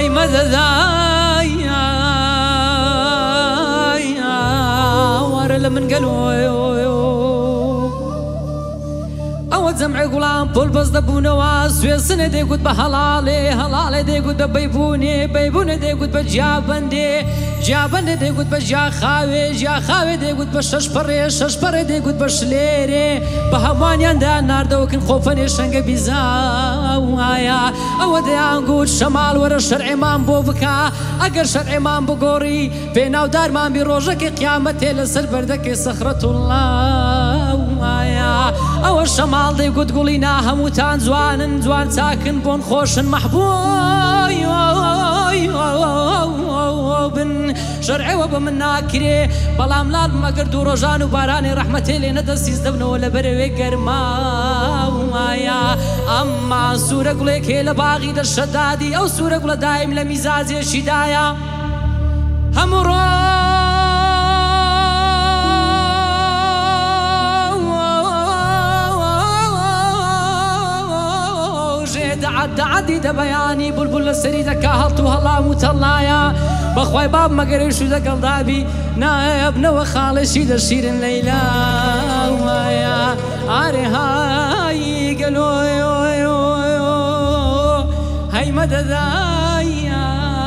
هەی مەدەدای وارە لە من گەلۆ ئەوە جەمعی گوڵام پۆل بەس دەبوونەوە سوێسنە دەیگوت بە هەڵاڵێ هەڵاڵێ دەیگوت بە بەیبوونێ بەیبوونە دەیگوت بە جیابەندێ جیابەندێ دەیگوت بە ژاخاوێ ژاخاوێ دەیگوت بە شەشپەڕێ شەشپەڕێ دەیگوت بە شلێرێ بە هەموانیاندا ناردەوەکن خۆفەنێ شەنگە بیزاوایە ئەوە دەیانگوت شەماڵ وەرە شەرعێمان بۆ بکە ئەگەر شەرعێمان بگۆڕی پێناودارمان بی ڕۆژەکەی قیامەتێ لەسەر بەردەکەی سەخرەتوڵڵاوایە ئەوە شەماڵ دەیگوت گوڵینا هەمووتان جوانن جوان چاکن بۆن خۆشن مەحبووی بن شەرعەوە بە من ناکرێ بەڵام لاڵ مەگەر دوو ڕۆژان و بارانی ڕەحمەتێ لێ نەدەسیز دەبنەوە لە بەرەوێ گەرماوایە ئەمما سوورە گوڵێک هەیە لە باغی دەشەدادی ئەو سوورە گوڵە دایم لە میزازێشیدایە هەموو دعدي دبياني بلبل السري دكاهلت وهلا متلايا بخواي باب ما قريش ذاك الضابي نايب نو خالشي دشير الليلة ويا عاري هاي قالوا يو يو يو هاي مدى ذايا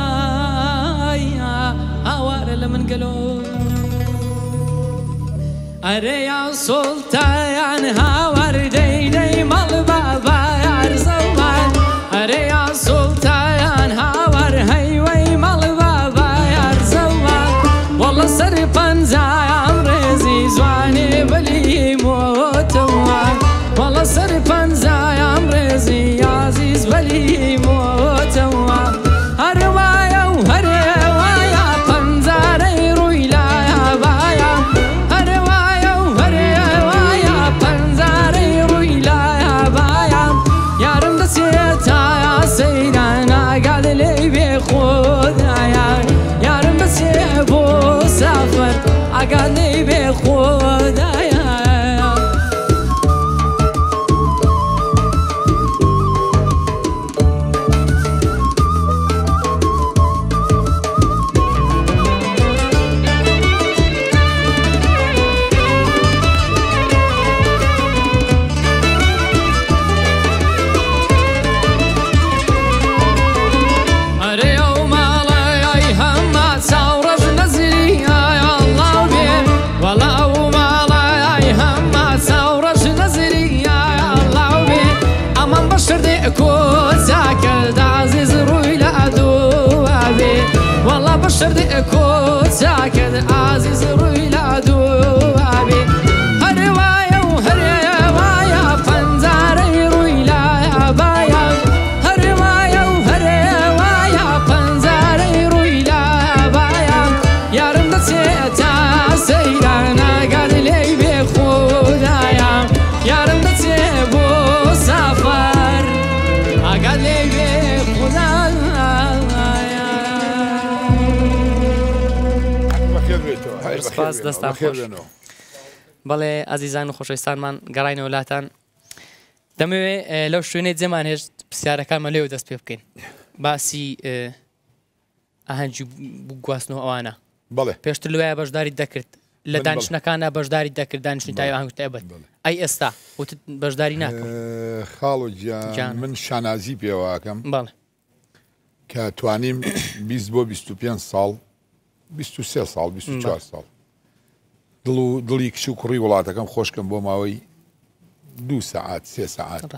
هوار لمن قالوا أري يا سلطان هاور دي دي مال بابا يا زمان أري يا سلطان هاور هيوي مال بابا يا زمان والله سرفان زايم رزي زواني بلي موتوان والله سرفان زايم رزي عزيز بلي موتوان هروايا وهروايا فنزاري رويلا يا بايا هروايا وهروايا فنزاري رويلا يا بايا يا رمد سيتا يا سيدانا قال لي بخودايا يا رمد سيبو سافر قال لي بخودايا بشر ديكو ساكن عزيز روي لعدو أبي هروايا وهروايا فنزاري روي لا بايا هروايا وهروايا فنزاري روي لا بايا يا رمضة سيتا سيدانا قال لي بخودايا يا رمضة سيبو سافر قال لي بخودايا سپاس دەستان خۆش بەڵێ ئازیزان و خۆشەویستانمان گەڕاینە وڵاتان دەمەوێت لەو شوێنەی جێمان هێشت پرسیارەکانمان لێو دەست پێ بکەین باسی ئاهەنگی گواستنەوە ئەوانە بەڵێ پێشتر لەوەیە بەشداری دەکرد لە دانیشتەکانە بەشداری دەکرد دانیشتنی تای ئاهەنگ تایبەت ئەی ئێستا وتت بەشداری ناکەم خاڵۆ گیان من شانازی پێوەکەم بەڵێ کە توانیم 20 بۆ 25 ساڵ 23 ساڵ 24 ساڵ دڵی کچ و کوڕی وڵاتەکەم خۆشکەم بۆ ماوەی 2 ساعات 3 ساعات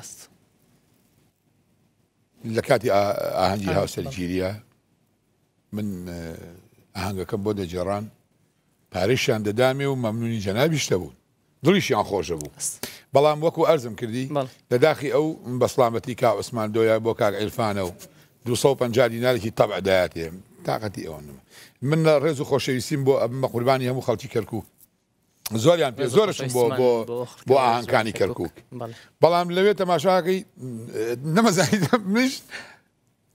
لە کاتی ئاهەنگی هاوسەرگیریە من ئاهەنگەکەم بۆ دەجێڕان پارەیشیان دەدامێ و مەمنونی جەنابیشتە بوون دڵیشیان خۆشە بوو بەڵام وەکو ئەرزم کردی لە داخی ئەو بەسڵامەتی کا عوسمان دۆیە بۆ کاک عیرفانە و 250 دینارێکی تەبع دایاتێ تاقەتی ئەوە نمە من ڕێز و خۆشەویستیم بۆ ئەمە قوربانی هەموو خەڵکی کەرکووک زۆریان پێ زۆرشم بۆ ئاهەنگەکانی کەرکووک بەڵام لەوێ تەماشاکەی نەمەزانی منیش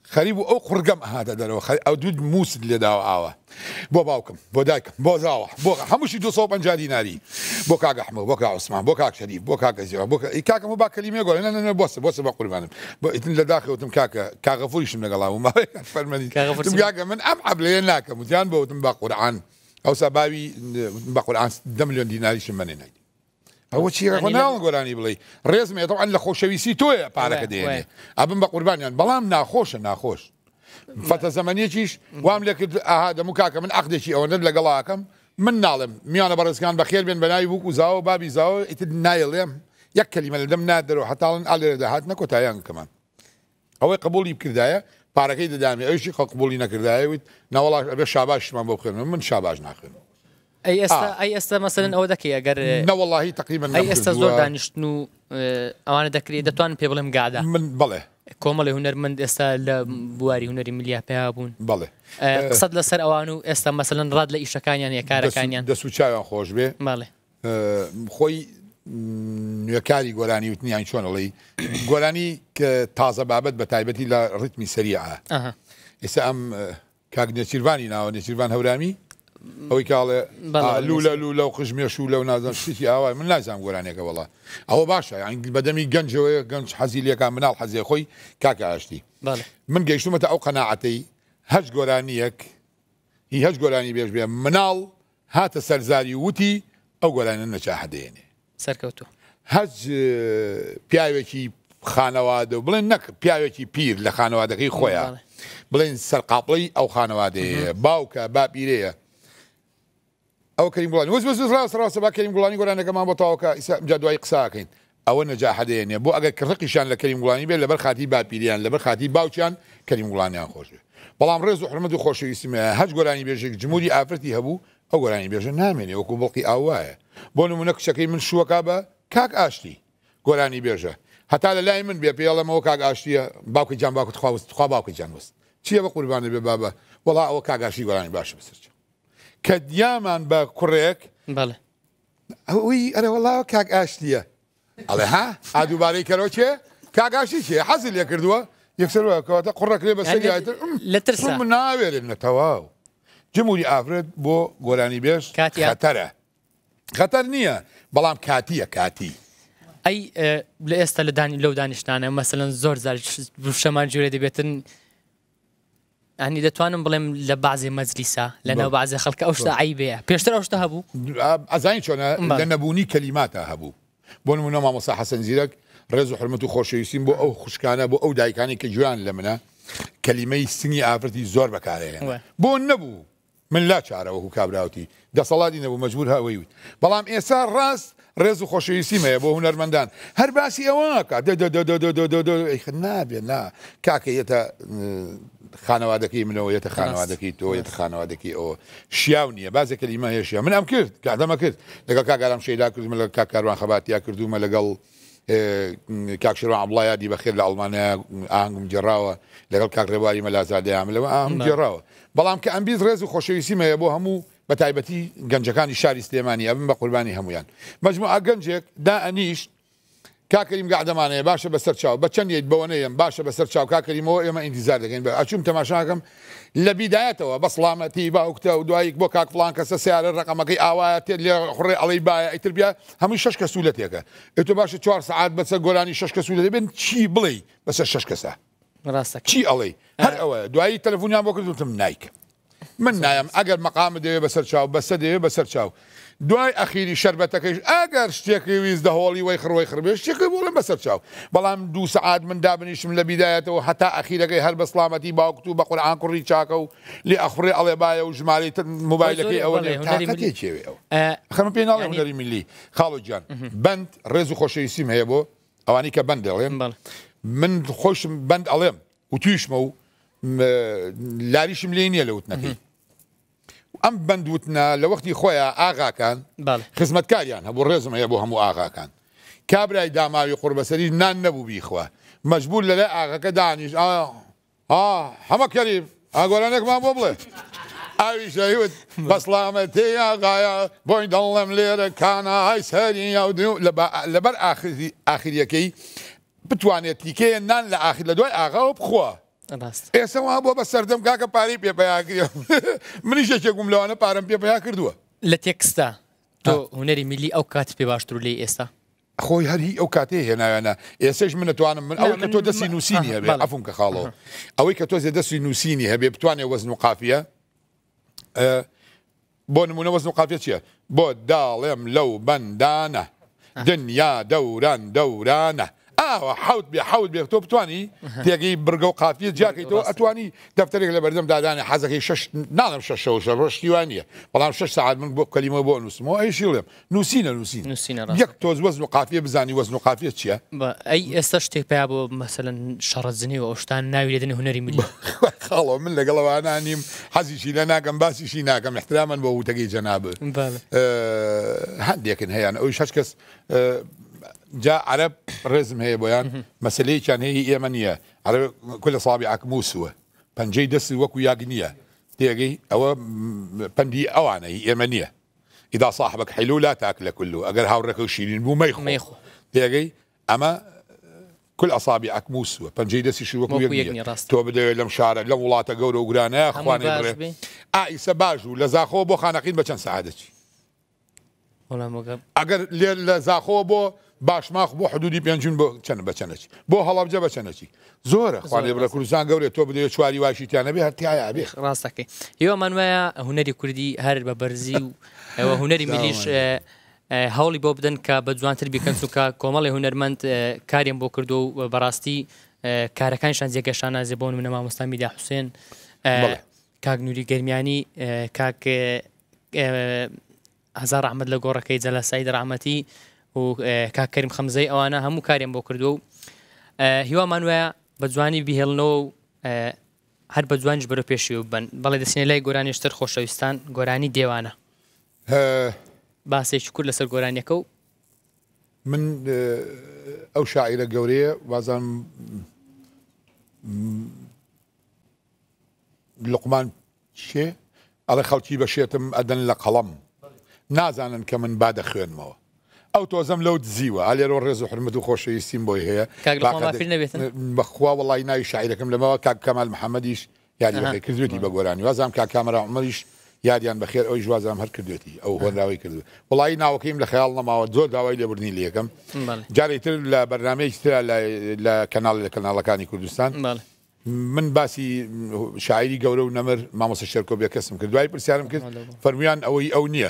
خەریب و ئەو قورگەم هاتە دەرەوە ئەو دوود مووسد لێداوە ئاوە بۆ باوکم بۆ دایکم بۆ زاوە بۆ هەمووشی 250 دیناری بۆ کاک ئەحمەد بۆ کاک عوسمان بۆ کاک شەریف بۆ کاک ئەزیرا بۆ کاکەم و با کەلیمێ گۆڕێ نە بۆسە بە قوربانم بۆ ئیتر لە داخەوتم کاکە غەفوریشم لەگەڵا و ماوەی فەرمەنی کاکە من ئەم عەبلەیە ناکەم وتیان بۆوتم با قورئان ئەوسا باوی بە قورئان 10 ملیۆن دیناریشم منێ نایدی ئەوە چیرە ناوە گۆرانی بڵێ ڕێزمێ تەوان لە خۆشەویستی تۆیە پارەکە دێنێ ئەبم بە قوربانیان بەڵام ناخۆش فتە زەمەنیەکیش وام لێ کرد ئاها دەموو کاکە من عەقدێکی ئەوەندە لەگەڵاکەم من ناڵێم میوانە بەڕێزەکان بەخێر بێن بە ناوی بووک و زاوە بابی زاوە ئیتر نایڵێم یەک کەلیمە لە دەم نادەرەوە هەتاڵن ئالێرە دەهات نەکۆتاییان کەمان ئەوەی قبوڵی بکردایە پارەکەی دەدامێ ئەوشی خەڵ قبوڵی نەکردایەویت ناوەڵاش ئەبێ شاباشمان بۆ بخێنم من شاباش ناخێنم ئەی ئێستا مەسەلەن ئەوە دەکەی ئەگەر نەوەڵاهی تقریبا ئەی ئێستا زۆر دانیشتن و ئەوانە دەکرێت دەتوانن پێ بڵێم گادا من بەڵێ کۆمەڵی هونەرمەند ئێستا لە بواری هونەری ملیا پێیا بوون بەڵێ قسەت لەسەر ئەوان و ئێستا مەسەلەن ڕاد لە ئیشەکانیان یە کارەکانیان دەست و چاویان خۆش بێ بەڵێ خۆی نوێکاری گۆرانی وتنیان چۆنەڵی گۆرانی کە تازە بابەت بە تایبەتی لە ڕیتمی سەریعە ئێستا ئەم کاک نێچیروانی ناوە نێچیروان هەورامی ئەوەی کاڵێ لوو لەو قژمێش و لەو نازان شتی ئاوای من نازانم گۆرانێکە وەڵا ئەوە باشە بەدەمی گەنجەوەی گەنج حەزی لێکان مناڵ حەزیە خۆی کاکە ئاشتی من گەیشتومەتە ئەو قەناعەتەی هەچ گۆرانیەک هی هەچ گۆرانی بێژ بێ مناڵ هاتە سەرزاری وتی ئەو گۆرانە نەچاهدێنێ سەرکەوتو هەچ پیاوێکی خانەوادە بڵێن نەک پیاوێکی پیر لە خانەوادەکەی خۆیان بڵێن سەرقاپڵەی ئەو خانەوادەیە باوکە باپیرەیە ئەو کەریم گوڵانی ڕاستە با کەریم گوڵانی گۆرانەکەمان بۆ تاوەکە جا دوای قساکەین ئەوە نەجاحەدێنێ بۆ ئەگەر کڕقیشان لە کەریم گوڵانی بێت لەبەر خاتی باپیریان لەبەر خاتی باوچیان کەریم گوڵانیان خۆش بێ بەڵام ڕێز و حرمەت و خۆشەویستیمە هەچ گۆرانی بێژێک جمهوری ئافرەتی هەبوو ئەو گۆرانی بێژە نامێنێ وەکو بڵقی ئاوایە بۆ نمونە کچەکەی من شووەکە بە کاک ئاشتی گۆرانی بێژە هەتا لە لای من بێ پێڵەمەوە کاک ئاشتیە باوکی جان باوکت خوا باوکی جان وەست چییە بە قوربانە بێ بابە وەڵا ئەوە کاک ئاشتی گۆرانی باشە بەسەرچە کە دیامان بە کوڕێک ئەوی ئەرە وەڵاوە کاک ئاشتیە ئەڵێ ها ئادووبارەی کەرەوە چێ کاک ئاشتی چێ حەزی لێ کردووە یەکسەرەوەکەواتە قوڕەکرێ بەسەریتر لە ترسا من ناوێرن نەتەواو جمهوری ئافرەت بۆ گۆرانی بێژ خەتەرە خەتەر نییە بەڵام کاتیە کاتی ئەی لە ئێستا لەو دانیشتانە مەسەلەن زۆر زار شەمان جوورێ دەبێتن ئەنی دەتوانم بڵێم لە بازێ مەجلیسا لەناو بازێ خەڵکە ئەو شتە عیبەیە پێشتر ئەو شتە هەبوو ئەزانی چۆنە لە نەبوونی کەلیماتە هەبوو بۆ نمونە مامۆستا حەسەن زیرەک ڕێز و حرمەت و خۆشەویستیم بۆ ئەو خوشکانە بۆ ئەو دایکانی کە جویان لە منە کەلیمەی سنگی ئافرەتی زۆر بەکارەیە بۆ نەبوو من لا چارەوەکو کابراوتی دەسەڵاتی نەبوو مەجبور هەوەی وت بەڵام ئێستا ڕاست ڕێز و خۆشەویستیمەیە بۆ هونەرمەندان هەر باسی ئەوەکە نابێت نا کاکە یەتە خانەوادەکەی منەوە یەتە خانەوادەکەی تۆ یەتە خانەوادەکەی ئەوە شیاو نییە بازێک کەلیمە هێشیە من ئەم کرد کاتەمە کرد لەگەڵ کاگارام شەیدا کردمە لە کاکاروان خەباتیا کردومە لەگەڵ کاکشێوان عەبڵایادی بەخێر لە ئەڵمانیا ئاهەنگم جێڕاوە لەگەڵ کاک ڕێبواری مەلازادەیان لەوە ئاهەنگ جێڕاوە بەڵام کە ئەمبیز ڕێز و خۆشەویستیمەیە بۆ هەموو بە تایبەتی گەنجەکانی شاری سلێمانی ئەبن بە قوربانی هەمویان مەجموعە گەنجێک دائەنیشت کاکەریم گەعدەمانەیە باشە بەسەر چاو بە چەندێک بەوەنەیەم باشە بەسەر چاو کاکەریمەوە ئێمە ئینتیزار دەکەین بە ئەچوم تەماشاکەم لە بیدایەتەوە بە سڵامەتی باوکتە و دواییک بۆ کاک فڵان کەسە سیارە ڕقەمەکەی ئاوایە تێ لێ خوڕێ ئەڵەی باە ئیتر بیا هەمووی 6 کەسوولەتێکە ئێتۆ باشە 4 سەعات بەسەر گۆرانی 6 کەسوولە دەبێن چی بڵێ بەسەر 6 کەسە چی ئەڵێ هەر ئەوە دوایی تەلەفۆنیان بۆ کردوتم نایکە من نایم ئەگەر مەقامە دەوێ بەسەر چاو بەسە دەوێ بەسەر چاو دوای ئەخیری شەربەتەکەیش ئەگەر شتێکی ویست دەهۆڵی وی خڕۆی خڕبێ شتێکی بۆڵم بەسەر چاو بەڵام 2 سەعات من دابنیشم لە بیدایەتەوە هەتا ئەخیرەکەی هەر بە سڵامەتی باوکت و بە قورئان کوڕی چاکە و لێ ئەخوڕێ ئەڵێ باە و ژمارەی مۆبایلەکەی ئەوە تاقەتێکێوێ ئەو خەمە پێ ناڵێ هونەری میلی خاڵۆ گیان بەند ڕێز و خۆشەویستیم هەیە بۆ ئەوانی کە بەند دەڵێن من خۆشم بەند ئەڵێم و تویشمە و لاریشم لێ نییە لە وتنەکەی ئەم بەندوتنە لە وەختی خۆیان ئاغاکان خزمەتکاریان هەبوو ڕێزم هەیە بۆ هەموو ئاغاکان کابرای داماوی قوربەسەری نان نەبوو بیخوا مەجبور لەلای ئاغەکە دانیش هەمە کەریم ئاگۆرانێکمان بۆ بڵێ ئاویشەیوت بە سڵامەتی ئاغایە بۆی دڵم لێرە کانە ئای سەری لەبەر ئاخریەکەی بتوانێت تیکەیە نان لە ئاخر لە دوای ئاغاوە بخوا ئێستا وا بۆ بە سەردەم کاکە پارەی پێپەیاکرێ منیش یەکێکم لەوانە پارەم پێپەیا کردووە لە تێکستا تۆ هوەری میلی ئەو کات پێ باشتر لێ ئێستا خۆی هەری ئەو کاتێ هێناوێنە ئێستش من نتوانم من ئەوەی کە تۆ دەستی نووسینی هەبێ ئەفم کە خاڵەوە ئەوەی کە تۆ دەستی نووسینی هەبێ بتوانێ وەزن و قافیە بۆ نمونە وەزن و قافیە چییە بۆ داڵێم لەو بەندانە دنیا دەوران دەورانە ئاوە حەوت بێ حەوت بێ تۆ بتوانی تێگەی برگە و قافیە جاکەیتەوە ئەتوانی دەفتەرێک لە بەردەم دادانێ حەزەکەی شش ناڵم شەشەوە ڕۆشتیوانە بەڵام 6 ساعت من بۆ کەلیمە بۆ نووسمەوە ئەیشی لێم نووسینە یەک تۆز وەزن و قافیە بزانی وەزن و قافیە چییە ئەی ئێستا شتێک پێیا بۆ مەسەلەن شەڕەتزنی و ئەوشتان ناوی لێدنی هوەری میلی خاڵەوە من لەگەڵەوە نیم حەزیشی لە ناکەم باسیشی ناکەم احترامەن بۆ وتەکەی جەناب هەندێکن هەیەیان ئەوی 6 کەس جا عرب ڕێزم هەیە بۆیان مەسلەیەکیان هەیە ئێمە نییە عرب كل صابعك موسوە پەنجەی دەستی وەکو یاگ نییە تێگەی ئەوە پەندی ئەوانە ئێمە نییە ئیدا صاحبك حلو لا تاكل كله ئەگەر هاوڕێکە شیرین بوو مەیخۆ تێگەی ئەمە كل أصابعك موسوە پەنجەی دەستیشی وەکو یەک نییە تۆ بدەوێت لەم شارە لەم وڵاتە گەورە و گرانەیە خوانێ بڕێ ئیسە باش و لە زاخۆ بۆ خانەقین بە چەند سەعادەتی ئەگەر لێ لە زاخۆ بۆ باشماخ بۆ حدودی پێنجون بۆ چەند بە چەندەچی بۆ هەڵەبجە بە چەندەچی زۆرە خوانێ بڕە کوردستان گەورێت تۆ بدەوێت چواری واشیتیانە بێ هەرتیایە بێ ڕاستەکەی ئێوەمان وایە هوەری کوردی هەر بە بەرزی و ئەوە هوەری میلیش هەوڵی بۆ بدەن کە بە جوانتر بیکەن چونکە کۆمەڵی هوەرمەند کارێن بۆ کردو و بەڕاستی کارەکانیشان جێگەشانە زێ بۆ نمونە مامۆستا میدا حوسێن کاک نووری گەرمیانی کاک هەزار ڕەحمەت لە گۆڕەکەی جەلە سەعید ڕەحمەتی و کاک کەریم خەمزەی ئەوانە هەموو کارێن بۆ کردو و هیوامان وایە بە جوانی بیهێڵنەوە و هەر بە جوانیش بەرە پێشی بن بەڵێ دەستێنێ لای گۆرانیشتر خۆشەویستان گۆرانی دێوانە باسێکی کورد لەسەر گۆرانیەکە و من ئەو شاعیرە گەورەیە وازان لقمان چێ ئەڵێ خەڵکی بەشێتم ئەدەن لە قەڵەم نازانن کە من با دەخوێنمەوە ئەو تۆزەم لەو دزیوە ئالێرۆ ڕێز و حرمەت و خۆشەویستیم بۆی هەیە بەخوا وەڵی ناوی شاعیرەکەم لەمەوە کاک کەمال محەممەدیش یادی کردوێتی بە گۆرانی وازام کا کامەرا عومەریش یادیان بەخێر ئەوی جوازام هەر کردوێتی ئەو هۆنراوی کردو وڵی ناوەکەیم لە خەیاڵ نەماوە زۆر داوای لێبوردنی لە یەکەم جارێتتر لە بەرنمەیەکی ترە لە کەناڵ لە کەناڵەکانی کوردستان من باسی شاعری گەورە و نەمر مامۆستا شێرکۆ بێ کەسم کرد دوای پرسیارم کرد فەرمویان ئەوەی ئەو نییە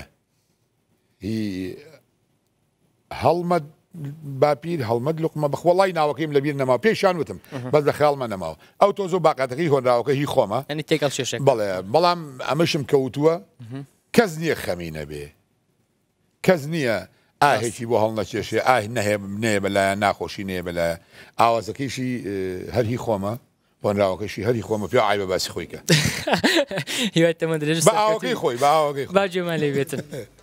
هەڵمەد باپیر هەڵمەد لقمە بەخوەڵی ناوەکەیم لەبیر نەما پێشان وتم بەس لە خەیاڵمە نەماوە ئەو تۆ زۆ باقاتەکەی هۆنراوەکە هی خۆمە بەڵێ بەڵام ئەمەشم کەوتووە کەس نییە خەمینە بێ کەس نییە ئاهێکی بۆ هەڵ نەچێشێ ئاه نەیە بەلایە ناخۆشی نەیە بەلایە ئاوازەکەیشی هەرهی خۆمە هۆنراوەکەشی هەری خۆمە پێ ئای بە باسی خۆیکە بە ئاوەکەی خۆی بە ئاوەکەی باجێمان لێ بێتن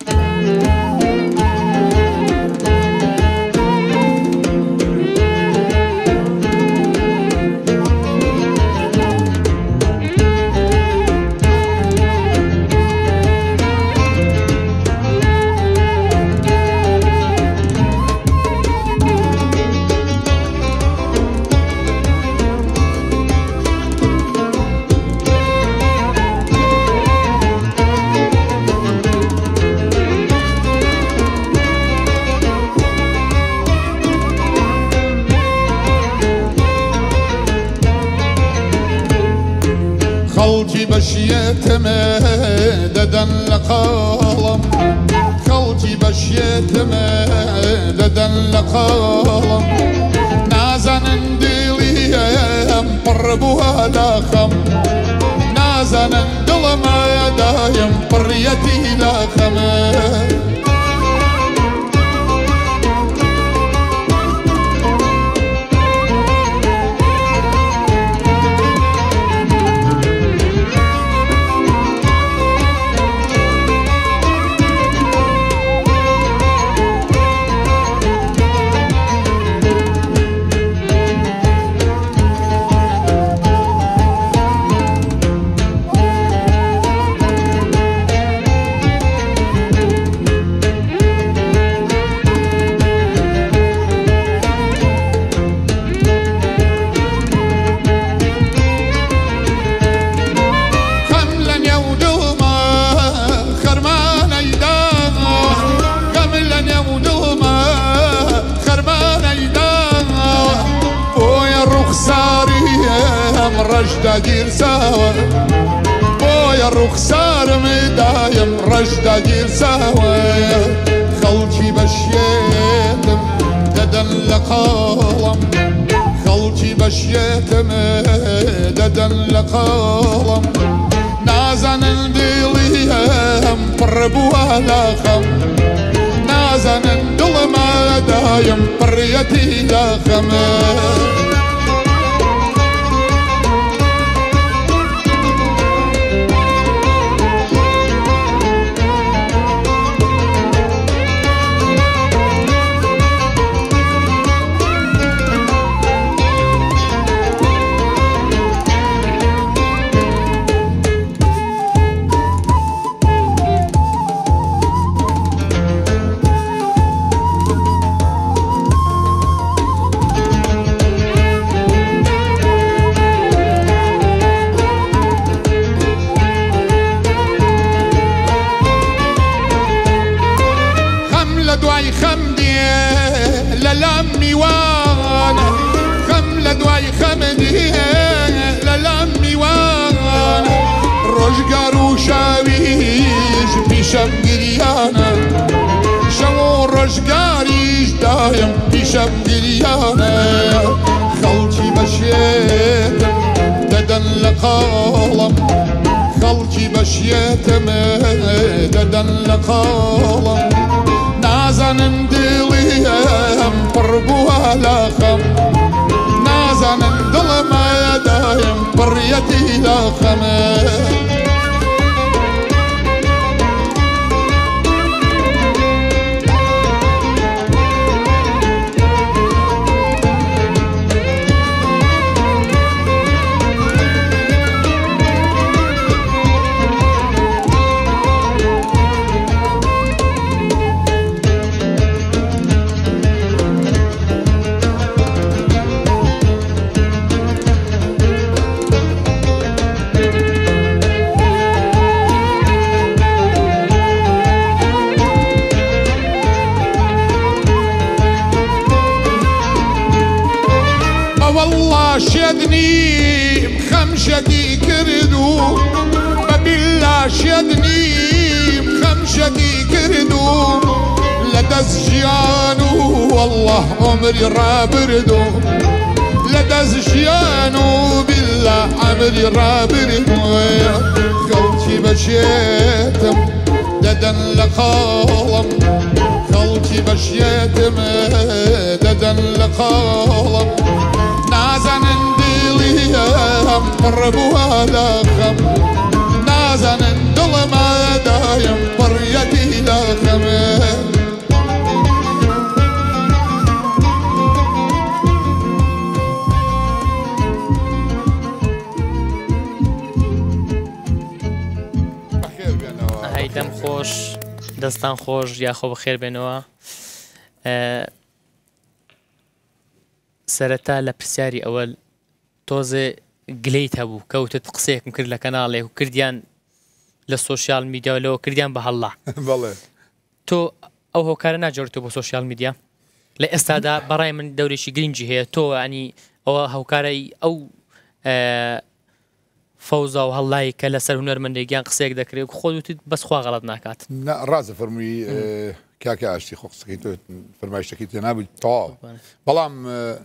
خەڵکی بەشیێتمە دەدەن لە قاڵم خەڵکی بەشیێتمە دەدەن لە قاڵم نازانن دڵیم پڕ بووە لە خەم نازانن دڵەمە دایم پڕیەتی لە خەمە ڕەشداگیر ساوە بۆیە ڕوخسارم دایم ڕەشداگیر ساوە خەڵکی بەشێتم دەدەن لە قاڵم خەڵکی بەشێتم دەدەن لە قاڵم نازانن دڵیم پڕ بووە لاخەم نازانن دڵمە دایم پڕیەتی لاخەمە ڕۆژگار و شاویش پیشەم گریانە شەو و ڕۆژگاریش دایم پیشەم گریانە خەڵکی بەشێتم دەدەن لە قاڵم خەڵکی بەشێتم دەدەن لە قاڵم نازانن دڵیم پڕ بووە لاخەم نازانن دڵمە دایم پڕیەتی لاخەمە شێدنیم خەمشەتی کردو بەبیللا شێدنیم خەمشەتی کردو لە دەست ژیان و وەڵڵاه عومری ڕابردو لە دەست ژیان و بیللا عەمری ڕابردو خەڵکی بەشێتم دەدەن لە قاڵم خەڵکی بەشێتم دەدەن لە قاڵم نازانن دڵیم پڕ بووە لاخەم نازانن دڵمە دایم پڕیەتی لاخەمە هەی دەم خۆش دەستان خۆش یاخۆ بەخێر بێنەوە سەرەتا لە پرسیاری ئەوەل تۆزێ گلەیت هەبوو کەوتت قسەیەکم کرد لە کەناڵێک و کردیان لە سۆشیال میدیا لەوە کردیان بە هەڵڵا تۆ ئەو هۆکارە ناجۆرتۆ بۆ سۆشیال میدیا لە ئێستادا بەڕای من دەورێکی گرنگی هەیە تۆ ئەنی ئەوە هەوکارەی ئەو فەوزا و هەڵڵایی کە لەسەر هونەرمەندێکیان قسەیەک دەکرێت خۆت بەس خوا غەڵەت ناکات ڕازە فەرمووی کاکە ئاشتی خۆ قسەکەی تۆ فەرمایشتەکەی تێ نابوویت تەواو بەڵام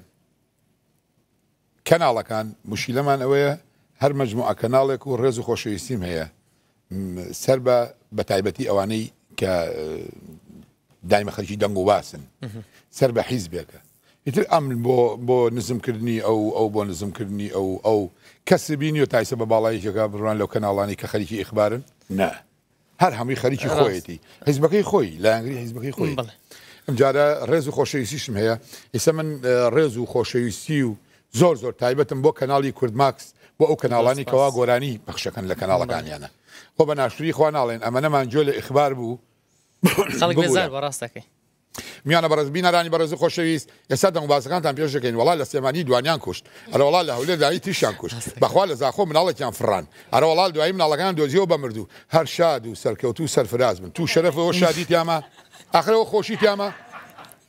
کەناڵەکان موشیلەمان ئەوەیە هەر مەجموعە کەناڵێک و ڕێز و خۆشەویستیم هەیە سەر بە تایبەتی ئەوانەی کە دایمە خەڵکی دەنگ و باسن سەر بە حیزبێکە ئیتر ئەم بۆ نزمکردنی ئەو بۆ نزمکردنی ئەو کەسی بینی و تایسە بە باڵایەکێکا بڕوان لەو کەناڵانی کە خەریکی ئیخبارن نه هەر هەمووی خەریکی خۆیەتی حیزبەکەی خۆی لە ئەنگلی حیزبەکەی خۆی ئەم جارە ڕێز و خۆشەویستیشم هەیە ئێستا من ڕێز و خۆشەویستی و زۆر تایبەتم بۆ کەناڵی کورد ماکس بۆ ئەو کەناڵانی کەوا گۆرانی پەخشەکەن لە کەناڵەکانیانە خۆ بە ناشری خوا ناڵێن ئەمە نەمان جۆ لە ئیخبار بوو بەڕاستەکەی میانە بەڕێز بینەرانی بەڕێز خۆشەویست ئێستا دەنگبازەکانتان پێش دەکەین وەڵا لە سلێمانی دوانیان کوشت ئەرە وەڵا لە هەولێردایی تیشیان کوشت بەخوا لە زاخۆ مناڵێکیان فڕان ئەرە وەڵا دوایی مناڵەکان دۆزیەوە بەمردوو هەر شاد و سەرکەوت و سەرفراز بن تو شەرەفەوە شادی تیامە ئاخرەوە خۆشی تیامە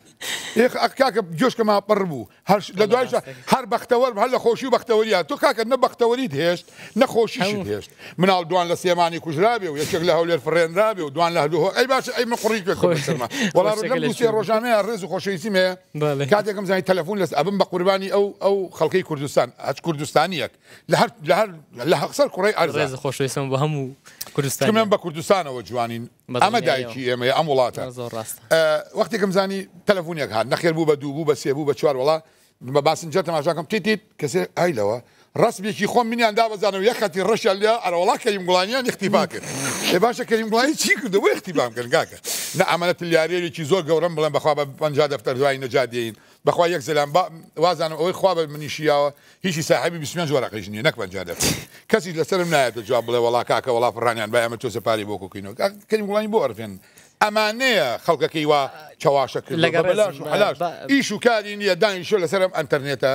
کاکە جۆشکەما پڕ بوو لە دوایش هەر بەختەوەر هەر لە خۆشی و بەختەوەریە تۆ کاکە نە بەختەوەریت هێشت نەخۆشیشت هێشت مناڵ دوان لە سێمانی کوژرابێ و یەکێک لە هەولێر فڕێنرابێ و دوان لە هەردوو ئەی باشە ئەی من قوڕی کرد وەڵام لەم دووسێ ڕۆژانەیە ڕێز و خۆشەویستیم هەیە کاتێکم زانی تەلەفۆن لەس ئەبم بە قوربانی ئەو خەڵکەی کوردستان هەچ کوردستانیەک لە هەقسەر کوڕی ڕێز خۆشەویستم بە هەموو کوردستان من بە کوردستانەوە جوانین ئەمە دایکی ئێمە ئەم وڵاتە وەختێکم زانی تەلەفۆنێک هات نەخێر بوو بە دوو بوو بە سێ بوو بە چوار وڵا بە باسنجەر تەماشاکەم تیت کەسێ ئایلەوە ڕسمێکی خۆم منیان دابەزانەوە یەک خەتی ڕەشە لێ ئەرەوەڵا کەریم گوڵانیان اختیفا کرد ێ باشە کەریم گوڵانی چی کردەوە اختیفام کرد کاکە نە ئەمانەت یاریێکی زۆر گەورەم بڵێن بەخوا بە 50 دەفتەر دوای نەجات دێین بەخوا یەک زەلام وازانم ئەوەی خوا بە منیشیاوە هیچی ساحبی 25 وەرەقەیش نییە نەک 50 دەفتەر کەسی لەسەرم نایەتە جواب بڵێ وەڵا کاکە وەڵا فڕانیان با ئەمە تۆ سەپاری بۆ کوکەینەوە کەریم گوڵانی بۆ ئەرفێن ئەمانەیە خەڵکەکەی وا چاواشە کرد بەلاش و حەلاش ئیش و کاری نییە دانیشۆ لەسەرم ئەنتەرنێتە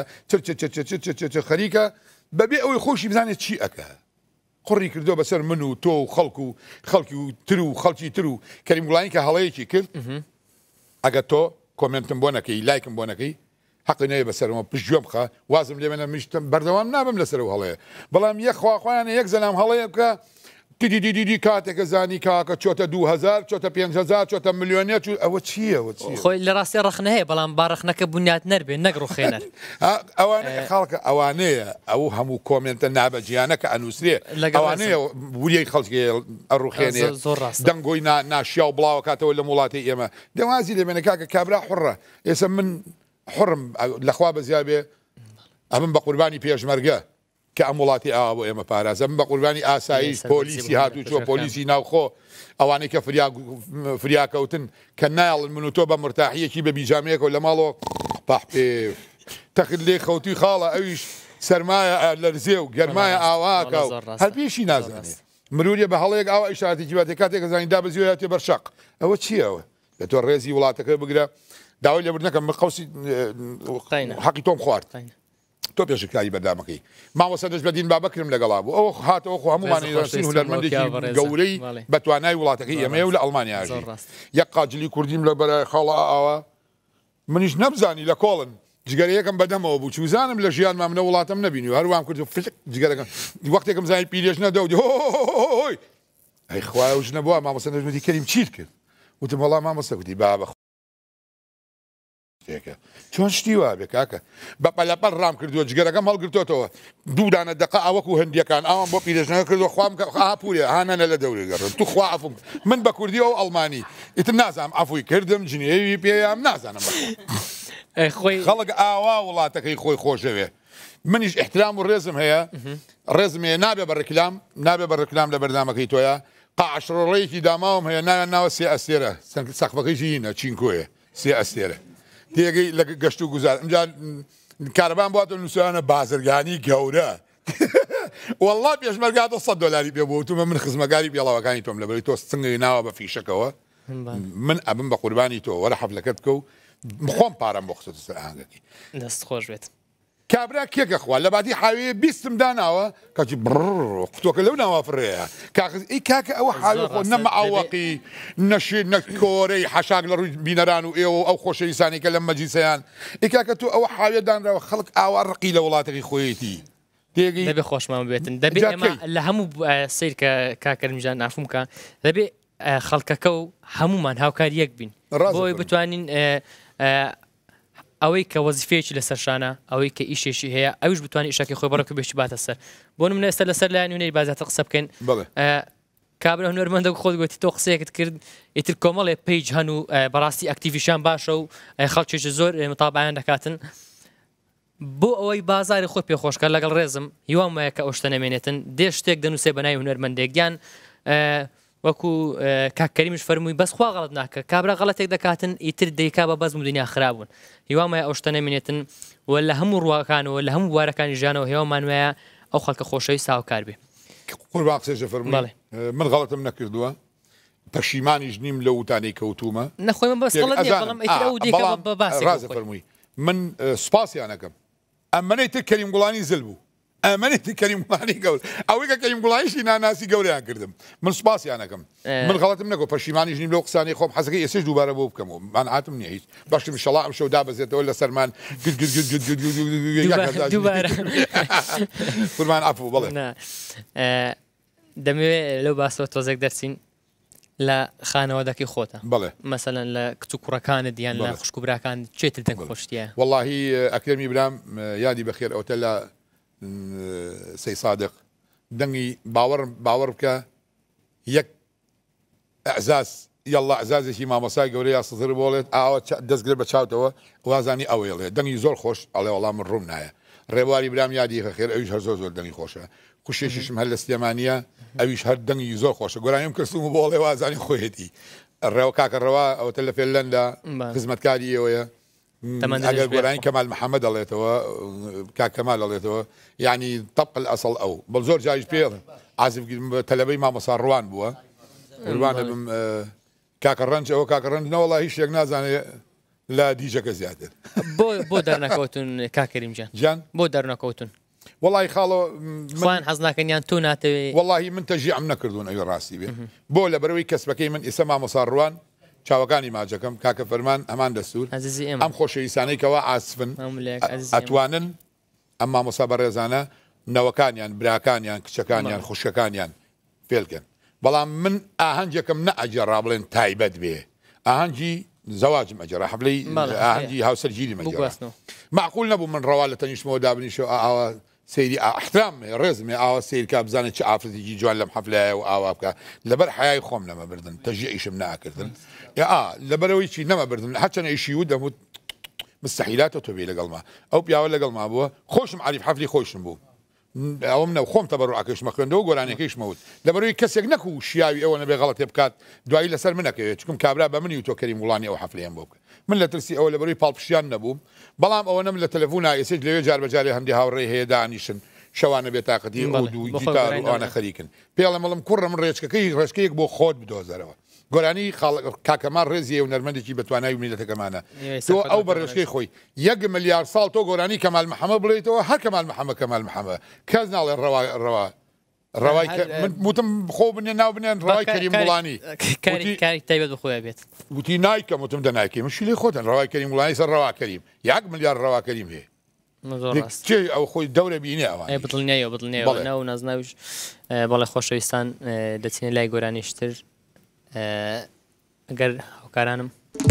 خەریکە بەبێ ئەوەی خۆشی بزانێت چی ئەکە قڕی کردو بەسەر من و تۆ و خەڵکی و تر و خەڵکی تر و کەریم گوڵانی کە هەڵەیەکی کرد ئەگە تۆ کۆمنتم بۆ نەکەی لایکم بۆ نەکەی حەقی نەیە بەسەرەوە پشتگوێم بخە وازم لێ منە میشتم بەردەوام نابم لەسەر و هەڵەیە بەڵام یەک خواخوایانە یەک زەلام هەڵەیە بکە دیدی کاتێکە زانی کاکە چۆتە 2000 چۆتە 5000 چۆتە ملیۆنێر ئەوە چییە خۆی لە ڕاستی ڕخنە هەیە بەڵام باڕخنەکە بنیات نەربێ نەگڕوخێنەر ئەوانەیە خەڵکە ئەوانەیە ئەو هەموو کۆمنتە نابەجیانە کە ئەنووسێ ئەوانەیە وریەی خەڵکی ئەڕوخێنێ دەنگۆی ناشیا و بڵاوە کاتەوە لە وڵاتی ئێمە دەوازی لێمێنە کاکە کابرا حڕە ئێستا من حڕم لەخوا بەزیاد بێ ئەمن بە قوربانی پێشمەرگە کە ئەم وڵاتی ئاوا بۆ ئێمە پارازە من بە قوربانی ئاسایش پۆلیسی هاتوو چۆ پۆلیسی ناوخۆ ئەوانەی کە فریاکەوتن کە نایڵن من و تۆ بە مرتاحیەکی بە بیجامەیەکەوە لە ماڵەوە پاح پێ تەقل لێ خەوتی خاڵە ئەویش سەرمایە لەرزێ و گەرمایە ئاواکە و هەر پێشی نازانێت مروریە بە هەڵەیەک ئاوا ئیشارەتێکی واتێ کاتێک زانی دابەزیۆیاتی بەرشەق ئەوە چیەوە لە تۆ ڕێزی وڵاتەکە بگرە داوای لێبوردنەکەم قەوسی حەقی تۆم خوارد تۆ پێشکاری بەردامەکەی ماوەسە دەست بەدین بابەکرم لەگەڵا بوو ئەوە هاتەوە خۆ هەمومانەی هونەرمەندێکی گەورەی بە توانای وڵاتەکەی ئێمەیە و لە ئەڵمانیاژی یەک قاجلی کوردیم لە بەرای خاڵە ئاوا منیش نەبزانی لە کۆڵن جگەرەیەکم بەدەمەوە بوو چوزانم لە ژیانمان منە وڵاتم نەبینی و هەروام کرد جگەرەکەم وەختێکم زانی پیرێژ نەدەوت هۆی ئەی خوایە وژ نەبووە مامۆستا دەژمەتی کەریم چیت کرد وتم وەڵام مامۆستا گوتی بابە چۆن شتی وا بێ کاکە بە پەلەپەل ڕام کردووە جگەرەکەم هەڵگرتوتەوە دوودانە دقە ئاوەکو هەندیەکان ئەوان بۆ پیرێژنەکە کردووە خوام ئاپورێ هانەنە لە دەوری گەڕن تو خوا عەفوم من بە کوردی ئەو ئەڵمانی ئیتر نازانم عەفوی کردم جنێوی پێیان نازانم خەڵک ئاوا وڵاتەکەی خۆی خۆشەوێ منیش احترام و ڕێزم هەیە ڕێزم هەیە نابێ بە ڕکلام نابێ بە ڕکلام لە بەردامەکەی تۆیە قاعشڕۆڵەیەکی داماوم هەیە ناوە سێ ئەستێرە سەقفەکەیشی هینە چینکۆیە سێ ئەستێرە تێگەی لە گەشت و گوزار ئەمجا کارەبان بواتە نووسانە بازرگانی گەورە وەڵڵا پێشمەرگاتە $100 پێ بۆ تومە من خزمەکاری پێڵاوەکانی تۆم لەبەری تۆ سنگی ناوە بە فیشەکەوە من ئەبم بە قوربانی تۆ وەرە حەفلەکەت بکە و خۆم پارەم بۆ خستە سەر ئاهەنگەکەی دەست خۆش بێت کابرا کێکە خوا لە بادی حاوێ 20 داناوە کاچی قوتۆکە لەو ناوافڕەیە ئی کاکە ئەوە حاوی خۆ نەمەعاوەقی نەشێت نەکۆرەی حەشاک لە ڕووی بینەران و ئێوە ئەو خۆشەویستانی کە لە مەجلیسەیان ئی کاکە تۆ ئەوە حاوێ دانراوە خەڵک ئاوا ڕقی لە وڵاتێکی خۆیەتی تێگەی دەبێ خۆشمان بێتن دەبێت ئێمە لە هەموو سیر کە کاکەرمجان ئافومکە دەبێ خەڵکەکە و هەمومان هاوکاری یەک بین بۆی بتوانین ئەوەی کە وەزیفەیەکی لەسەرشانە ئەوەی کە ئیشێکی هەیە ئەوش بتوانانی ئیشەکەی خۆی بەڕێک بێشی باتە سەر بۆ منە ئێستا لەسەر لایەن نوێنەی بازاتە قسە بکەین کابرا هونەرمەندە خۆت گوتی تۆ قسەیەکت کرد ئیتر کۆمەڵێ پیج هەن و بەڕاستی ئەکتیڤیشان باشە و خەڵکیش زۆر متابعیان دەکاتن بۆ ئەوەی بازاری خۆی پێخۆشکە لەگەڵ ڕێزم هیوام وایە کە ئەو شتە نەمێنێتن دێ شتێک دەنووسێ بەناوی هونەرمەندێکیان وەکو کاکەریمش فەرمووی بەس خوا غەڵەت ناکە کابرا غەڵەتێک دەکاتن ئیتر دەیکا بە بەزم و دنیا خراببوون هیوامە ئەو شتە نەمێنێتن و لە هەموو ڕواکانەوە لە هەموو وارەکانی ژیانەوە هێوەمان وایە ئەو خەڵکە خۆشەویست هاوکار بێ قوربان قسەیە فەرمووی من غەڵەتم نەکردووە پەشیمانیش نیم لە وتانەی کەوتومە نەخۆی من بەس غەڵەت نییە بەڵام ئیتر ئەو دیکە بە باسی ڕازە فەرمووی من سوپاسیان ئەەکەم ئەمەنەی تر کەریم گوڵانی زل بوو ئەمانێتی کەریم گوڵانی گەور ئەوەی کە کەریم گوڵایشی ناناسی گەوریان کردم من سوپاسیانەکەم من غەڵەتم نەگۆ پەشیمانیش نیم لەو قسانی خۆم حەزەکەی ئێسش دووبارە بۆ بکەمەوە من هاتم نییە هیچ باشم ئینشەڵا ئەم شەو دابەزێتەوە لە سەرمان فورمان عەفو بەڵێ دەمەوێت لەو باسەوە تۆزێک دەرچین لە خانەوەدەکەی خۆتە بەڵێ مەسەلەن لە کچ و کوڕەکانت یان لە خوشک و براکان چێتر دەنگ خۆشتیە وەڵاهی ئەکرەمی برام یادی بەخێر ئەوتە لە سەی سادق دەنگی باوەڕ بکە یەک ئەعزاز یاڵڵا ئەعزازێکی مامۆسای گەورەی یا سزر بۆڵێت ئاوە دەستگرێت بە چاوتەوە وازانی ئەوێڵێ دەنگی زۆر خۆش ئەڵێ وەڵام من ڕوون نایە ڕێبواری برام یادی خێر ئەویش هەر زۆر دەنگی خۆشە خوشێکیشم هەر لە سلێمانیە ئەویش هەر دەنگی زۆر خۆشە گۆرانیم کەسوم بۆڵێ وازانی خۆیەتی ڕێوە کاکەڕەوە ئەوتە لە فێلەندا خزمەتکاری ئەوەیە ئەگەر گۆرانی کەمال محەممەد دەڵێتەوە کاکەمال دەڵێتەوە یعنی تەبق ئەسڵ ئەو بەڵ زۆر جاریش پێ عازف تەلەبەی مامۆسا ڕوان بووە ڕوانە بم کاکە ڕەنج ئەوە کاکە ڕەنج نەوەڵا هیچ شتێک نازانێت لا دیجەکە زیاتر بۆ دەرنەکەوتون کاکەریم جان بۆ دەرنەکەوتون وڵی خاڵۆ خوان حەز ناکەنیان تۆ ناتەوێت وڵی من تەژی ئەم نەکردوون ئەوی ڕاستی بێ بۆ لە بەرەوەی کەسبەکەی من ئێستا مامۆسا ڕوان چاوەکانی ماجەکەم کاکە فەرمان ئەمان دەستور ئەم خۆشەویستانەی کەوا ئاسفن ئەتوانن ئەم مامۆسا بەڕێزانە نەوەکانیان براکانیان کچەکانیان خوشەکانیان فێلکەن بەڵام من ئاهەنجەکەم نەئەجێڕا بڵێن تایبەت بێ ئاهەنجی زەواجم ئەجێڕا حەبلەی ئاهەنجی هاوسەرگیری مەجێڕا معقول نەبوو من ڕەوا لە تەنیشتمەوە دابنیشەوە ئاوا سەیری ئەحترام ڕێزمێ ئاوا سیرکە بزانێت چ ئافرەتێکی جوان لەم حەفلایە و ئاوا بکە لەبەر حیای خۆم نەمەبردن تەژی ئیشم ناکردن لەبەرەوەی چی نەمەبردن هەچەنە ئیشی و دەموت مستحیلاتە تۆ بێ لەگەڵما ئەو پیاوە لەگەڵما بووە خۆشم عریف حەفلی خۆشم بوو ئەوم نە خۆم تەبەڕعکەش مەخوێندەوە گۆرانەکەیش مەوت لەبەرەوەی کەسێک نەکو شیاوی ئەوە نەبێ غەڵەتێ بکات دوایی لەسەر منەکەوێت چکم کابرا بە منی و تۆ کەریم وڵانی ئەو حەفلەیەم بۆ بکە من لە ترسی ئەوە لەبەرەوەی پاڵپشیان نەبووم بەڵام ئەوە نەم لە تەلەفۆن ئێسێت لەوێ جار بەجارێ هەندی هاوڕێ هەیە دانیشن شەوانە بێتاقەتی ئەو دوو گیتار و ئەوانە خەریکن پێڵە مەڵم کوڕە من ڕێچکەکەیەک بۆ خۆت بدۆزەرەوە گۆرانی کاکەمان ڕێزیە و نەرمەندێکی بەتوانای میلەتەکەمانە تۆ ئەو بەڕێشکەی خۆی 1 ملیار ساڵ تۆ گۆرانی کەمال محەممەد بڵێیتەوە هەر کەمال محەممەد کەمال محەممەد کەس ناڵێ ڕەوای وتم خۆ بنێ ناو بنێن ڕای کەریم وڵانی کاری تایبەت بخۆی بێت وتی نایکەم وتم دەناکەی مشی لێ خۆتن ڕەوای کەریم وڵانی سەر ڕەوا کەریم 1 ملیار ڕەوا کەریم هەیە ئەو خۆی دەورە بینێ ئەوە بڵنیەوە ناو نازناویش بەڵێ خۆشەویستان دەچینە لای گۆرانیشتر ئەگەر هاوکارانم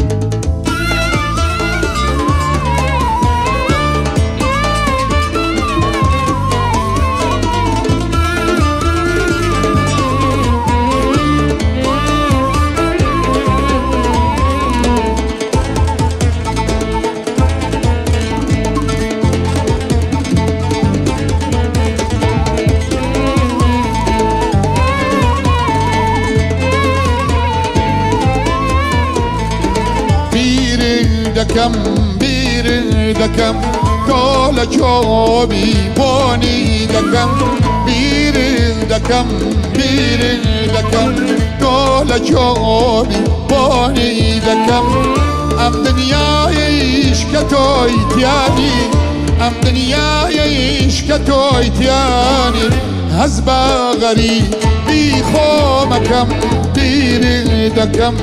دەکەم بیرت دەکەم تۆ لە چۆبی بۆنی دەکەم بیرت دەکەم تۆ لە چۆبی بۆنی دەکەم ئەم دنیایش کە تۆی تیانی ئەم دنیایش کە تۆی تیانی هەز بە غەریبی خۆمەکەم بیرت دەکەم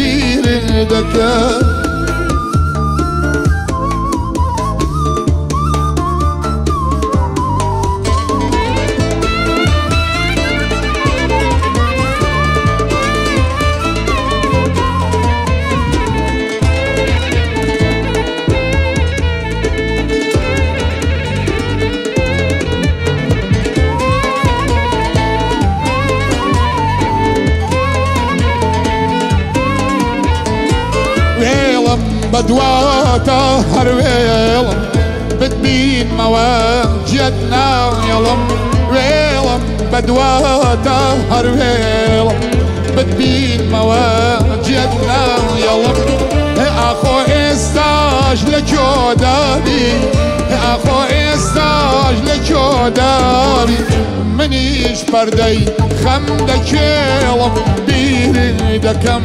بەدواتە هەروێڵم بتبینمەوە جێتنا یەڵم وێڵم بەدواتە هەروێڵم بتبینمەوە جێتنا یەڵم ئاخۆ ئێستاش لە جۆداری ئاخۆ ئێستاش لە جۆداری منیش پەردەی خەم دەکێڵم بیرت دەکەم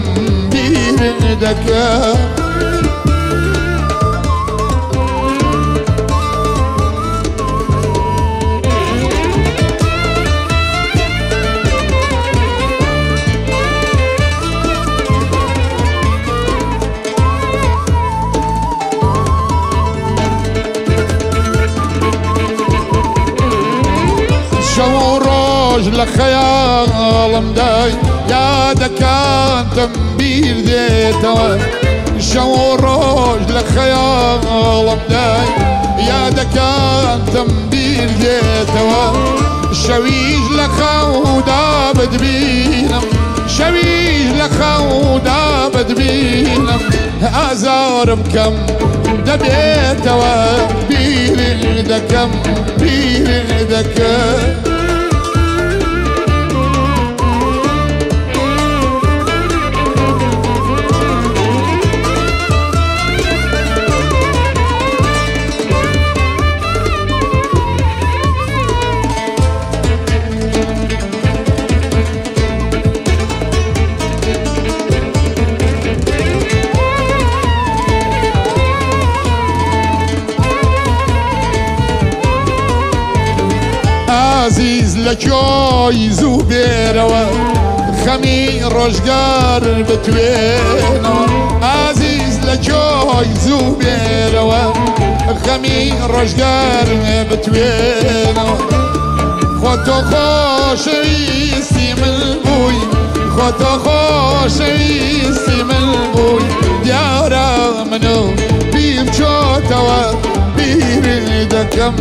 لخيالم داي يا دكان تنبير ديتوا شو روج لخيالم داي يا دكان تنبير ديتوا شويج لخودا بدبينم شويج لخودا بدبينم أزارم كم دبيتوا بيري دكم بيري دكم عزيز لجوي زوبيروا خمي رجقار بتوينوا عزيز لجوي زوبيروا خمي رجقار بتوينوا خطو خوشويستي من بوي خطو خوشويستي من بوي ديارا منو بيم شوتوا بيردكم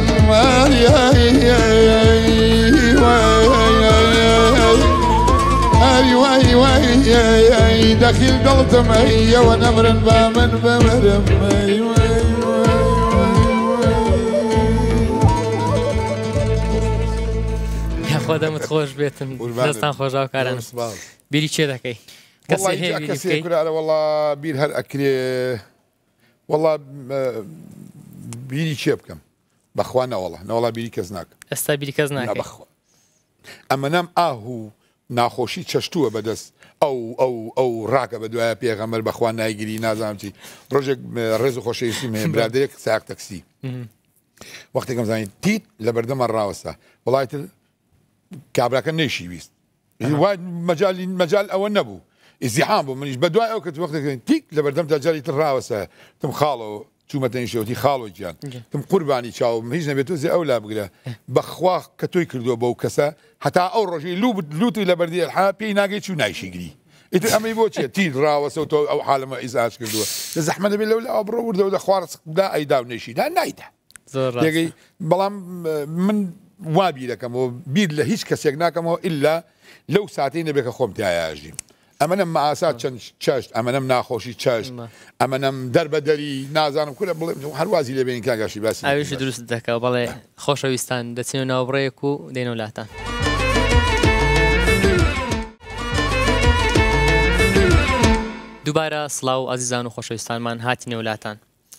دخيل قلتم هي ونمر بامن بمرم يا خودم تخوش بيتم دستان خوشاو كارن بيري چه دكي كسي كلا والله بير هر اكري والله بيري چه بكم بخوانا والله بيري كزناك استا بيري كزناك بخوا اما نم اهو ناخۆشی چەشتووە بەدەست ئەو ڕاکە بە دوایە پێغەمبەر بەخوا نایگیری نازانم چی ڕۆژێک ڕێز و خۆشەویستی برادێک ساق تەکسی وەختێکم زانین تیت لە بەردەمە ڕاوەستا وڵایتر کابراکە نەیشی ویست وای مەجال ئەوە نەبوو ئیزدیحام بوو منیش بە دوای ئەو کە وەختێک تیک لە بەردەم تا جاری تر ڕاوەسە تم خاڵەوە چوومەتەنی شێوتی خاڵۆ گیان تم قوربانی چاوم هیچ نەبێت زێ ئەو لا بگرە بەخوا کە تۆی کردووە بەو کەسە هەتا ئەو ڕۆژی لوتی لە بەردی ئەلحا پێی ناگەی چوو نایشیگری ئیتر ئەمەی بۆ چێ تیر ڕاوەسە تۆ ئەو حالەمە ئیزاش کردووە لە زەحمە دەبێت لەو لە ئەو بڕۆ وردەوە خواردا ئەیدا و نێشیدا نایدا تێگەی بەڵام من وا بیرەکەمەوە بیر لە هیچ کەسێک ناکەمەوە ئللا لەو ساتەی نەبێت کە خۆم تایاژیم ئەمەنم مەعاسات چەند چەشت ئەمەنم ناخۆشی چەشت ئەمەنم دەربەدەری نازانم کورە بڵێ هەروازی لێبێنین کاگاشی باسی ئەویشی دروست دەکە بەڵێ خۆشەویستان دەچێنە ناوبڕەیەک و دێنە وڵاتان دووبارە سڵاو ئازیزان و خۆشەویستانمان هاتینە وڵاتان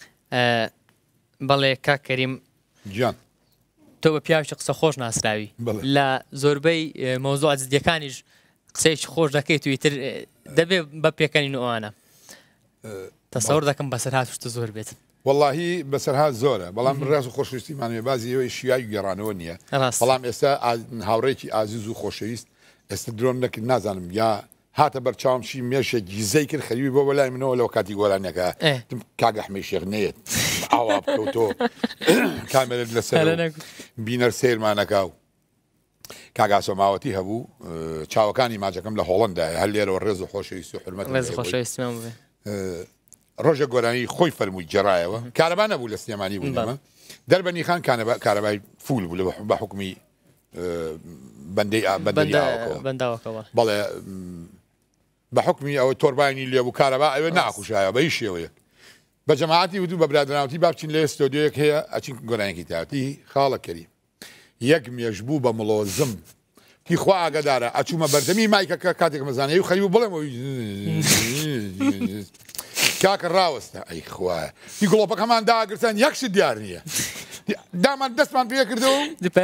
بەڵێ کاک کەریم گیان تۆ بە پیاوی قسە خۆش ناسراوی لە زۆربەی مۆزوع عزیزیەکانیش قسەیەکی خۆش دەکەیت و ئیتر دەبێت بە پێکەنین ئەوانە تەسەوڕ دەکەم بەسەرهات شتە زۆر بێت واللهی بەسەرهات زۆرە بەڵام ڕاست و خۆشەویستیمانوێ بازی ئەوەی شیای گەڕانەوە نییە بەڵام ئێستا هاوڕێکی ئازیز و خۆشەویست ئێستا درۆم نەکرد نازانم یا هاتە بەرچاومشی مێشێکی زەی کرد خەریوی بۆ بەلای منەوە لەوە کاتی گۆرانەکە کاگەحمەی شێخ نێت ئاوا بکەوتۆ کامێرت لەسەر بینەر سێرمانەکە و کاگاسۆ ماوەتی هەبوو چاوەکانی ماجەکەم لە هۆڵندایە هەر لێرەوە ڕێز و خۆشەویستی و حرمەت ڕۆژە گۆرانی خۆی فەرمووی جێڕایەوە کارەبا نەبوو لە سلێمانی بوو دەربەنی خان کارەبای فول بوو بە حکومی بەندەریاوەکەوە بەڵێ بە حکمی ئەوە تۆربانی لێبوو کارەبا ئەوێ ناخوشایە بە هیچ شێوەیە بە جەماعەتی وتو بە برادرناوتی با بچین لە ئێستۆدیۆیەک هەیە ئەچین گۆرانێکی تاوەتی خاڵە کەری یەک مێژ بوو بە مڵۆزم تی خوا ئاگادارە ئەچوومە بەردەمی مایکەکە کاتێک مەزانەیە و خەریوو بڵێم کاکە ڕاوەستە ئەی خوایە تی گڵۆپەکەمان داگرتن یەکشت دیار نییە دامان دەستمان پێ کردەوە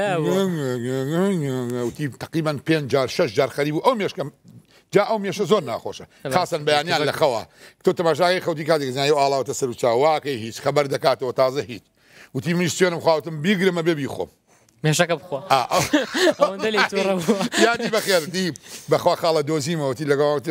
وتی تقریبان 5 جار 6 جار خەریب و ئەو مێشکەم جا ئەو مێشە زۆر ناخۆشە خاصن بەیانیان لە خەوە تۆ تەماشای خەوتی کاتێک زانایی و ئاڵاوتە سەر و چاواکەی هیچ خەبەر دەکاتەوە تازە هیچ وتی منیش سوێنم خواوتم بیگرمە بێبی خۆم مێشەکە بخوا ئەوەندە لێ تووڕە بووە یادی بەخێر دی بەخوا خاڵە دۆزیمەوەتی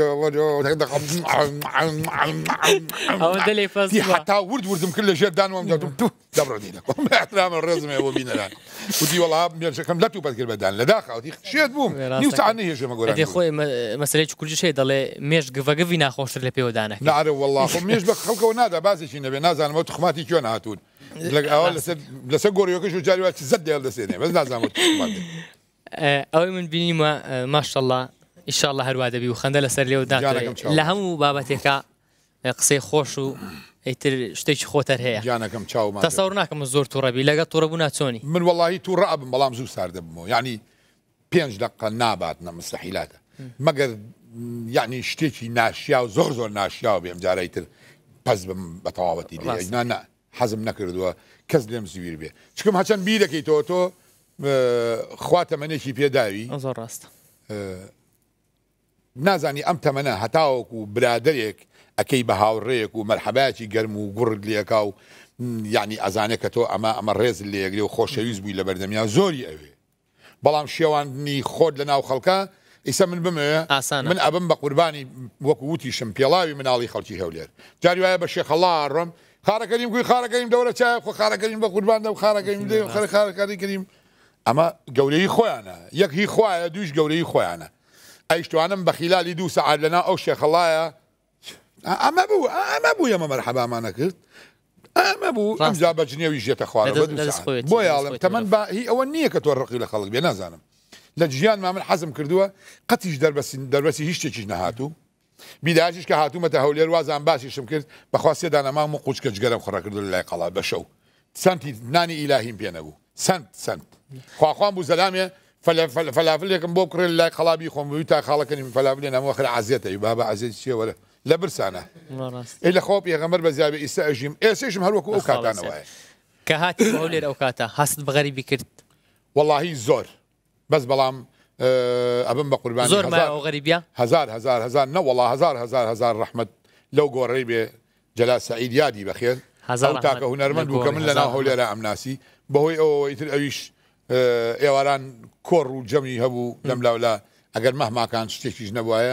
ئەوەندە لێ لەگەڵ حتا وردم کرد لە ژێر دانوەم دەبڕنی لەکۆمەحترامە ڕێزمەوە بینەران وتی وەڵا مێشەکەم لە تو پەتکرد بەدان لە داخاوتی شێت بووم نیو ساعت نەهێژەمە گۆرانی خۆی مەسەلەی کوردیش هەیە دەڵێ مێش گڤەگڤی ناخۆشتر لە پێوەدانەکە نعرە وەڵا خۆ مێش بە خەڵکەوە نادا بازێکی نەبێ نازانمەوە توخماتی کوێ نهاتوون لەسەر گۆڕیەکەش و جاری واچی زەد دێڵ دەسێنێ بەس نازانم ئەوەی من بینیمە ماشەڵڵا ئیشاڵڵا هەروە دەبی و خەندە لەسەر لێودا لە هەموو بابەتێکە قسەی خۆش و ئیتر شتێکی خۆتەر هەیە جانەکەم چاومان تەسەوڕ ناکەم زۆر تووڕەبی لەگە تووڕەبوونا چۆنی من وەڵاهی تووڕە ئەبم بەڵام زوو سار دەبمەوە یعنی 5 دقیقە ناباتنە مستەحیلاتە مەگەر یعنی شتێکی ناشیا و زۆر ناشیا بێم جارە تر پەس بم بە تەواوەتی لێ حەزم نەکردووە کەس لێم زویر بێ چکم هەچەند بیر دەکەیتەوە تۆ خوا تەمەنێکی پێداوی زۆر ڕاستە نازانی ئەم تەمەنە هەتاوەکو و برادێک ئەکەی بە هاوڕێیەک و مەرحەباتی گەرم و گوڕت لێکا و یعنی ئەزانێت کە تۆ ئەمە ڕێز لێگرێ و خۆشەویست بووی لە بەردەمیا زۆری ئەوێ بەڵام شێوانی خۆت لە ناو خەڵکە ئیسا من بمەوێ من ئەبم بە قوربانی وەکو وتیشم پێڵاوی مناڵی خەڵکی هەولێر جاری وایە بە شێخەڵڵا ڕۆم خارەکەیم گوی خارەکەیم دەورە چای خۆ خارەکەیم بە قوربان دە و خارەکەیم لێ خارەکاری کردیم ئەمە گەورەی خۆیانە یەک هی خۆیە دویش گەورەی خۆیانە ئەیشتوانم بە خیلالی 2 سەعات لەنا ئەو شێخەڵایە ئەمە بوو ئەمە مەرحەبامان نەکرد ئەمە بوو ئەمجا بە جنێوی ژێتە خوارەوە بۆ یاڵم تەمەەن هی ئەوە نییە کە تۆ ڕقی لە خەڵک بێ نازانم لە جیانما من حەزم کردووە قەتیش دەربەسی هیچ شتێکیش نەهاتوو بیداژیش کە هاتوومەتە هەولێر وازان باشیشم کرد بەخوا سێدانەمام و قوچکە جگەرم خڕە کردو لە لای قەڵا بە شەو سنتی نانی ئیلاهیم پێ نەبوو سنت خواخوان بوو زەلامێ فەلافلێکم بۆ بکڕێ لای قەڵابی خۆم بووی تا خاڵەکەنیم فەلافلێ نەمەوە خرە عەزیەتەوی بابە عەزیەت چیە وەرە لە برسانە ئەی لە خۆ پێغەمبەر بە زیابێ ئیستا ئەژیم ئێسێشم هەروەکو ئەو کاتانەوەیە کە هاتی هەولێر ئەو کاتە هەست بە غەریبی کرد وەڵاهی زۆر بەس بەڵام ئەبم بە قوربانی زۆر ئەو غەریبیە هزار نەوەڵا هزار ڕەحمەت لەو گۆڕەی بێ جەلا سەعید یادی بەخێر ئەو تاکە هونەرمەند بوو کە من لەناو هەولێرە ئەمناسی بەهۆی ئەوەی تر ئەویش ئێواران کۆڕ و جەمی هەبوو لەم لاولا ئەگەر مەهماکان شتێکیش نەبووایە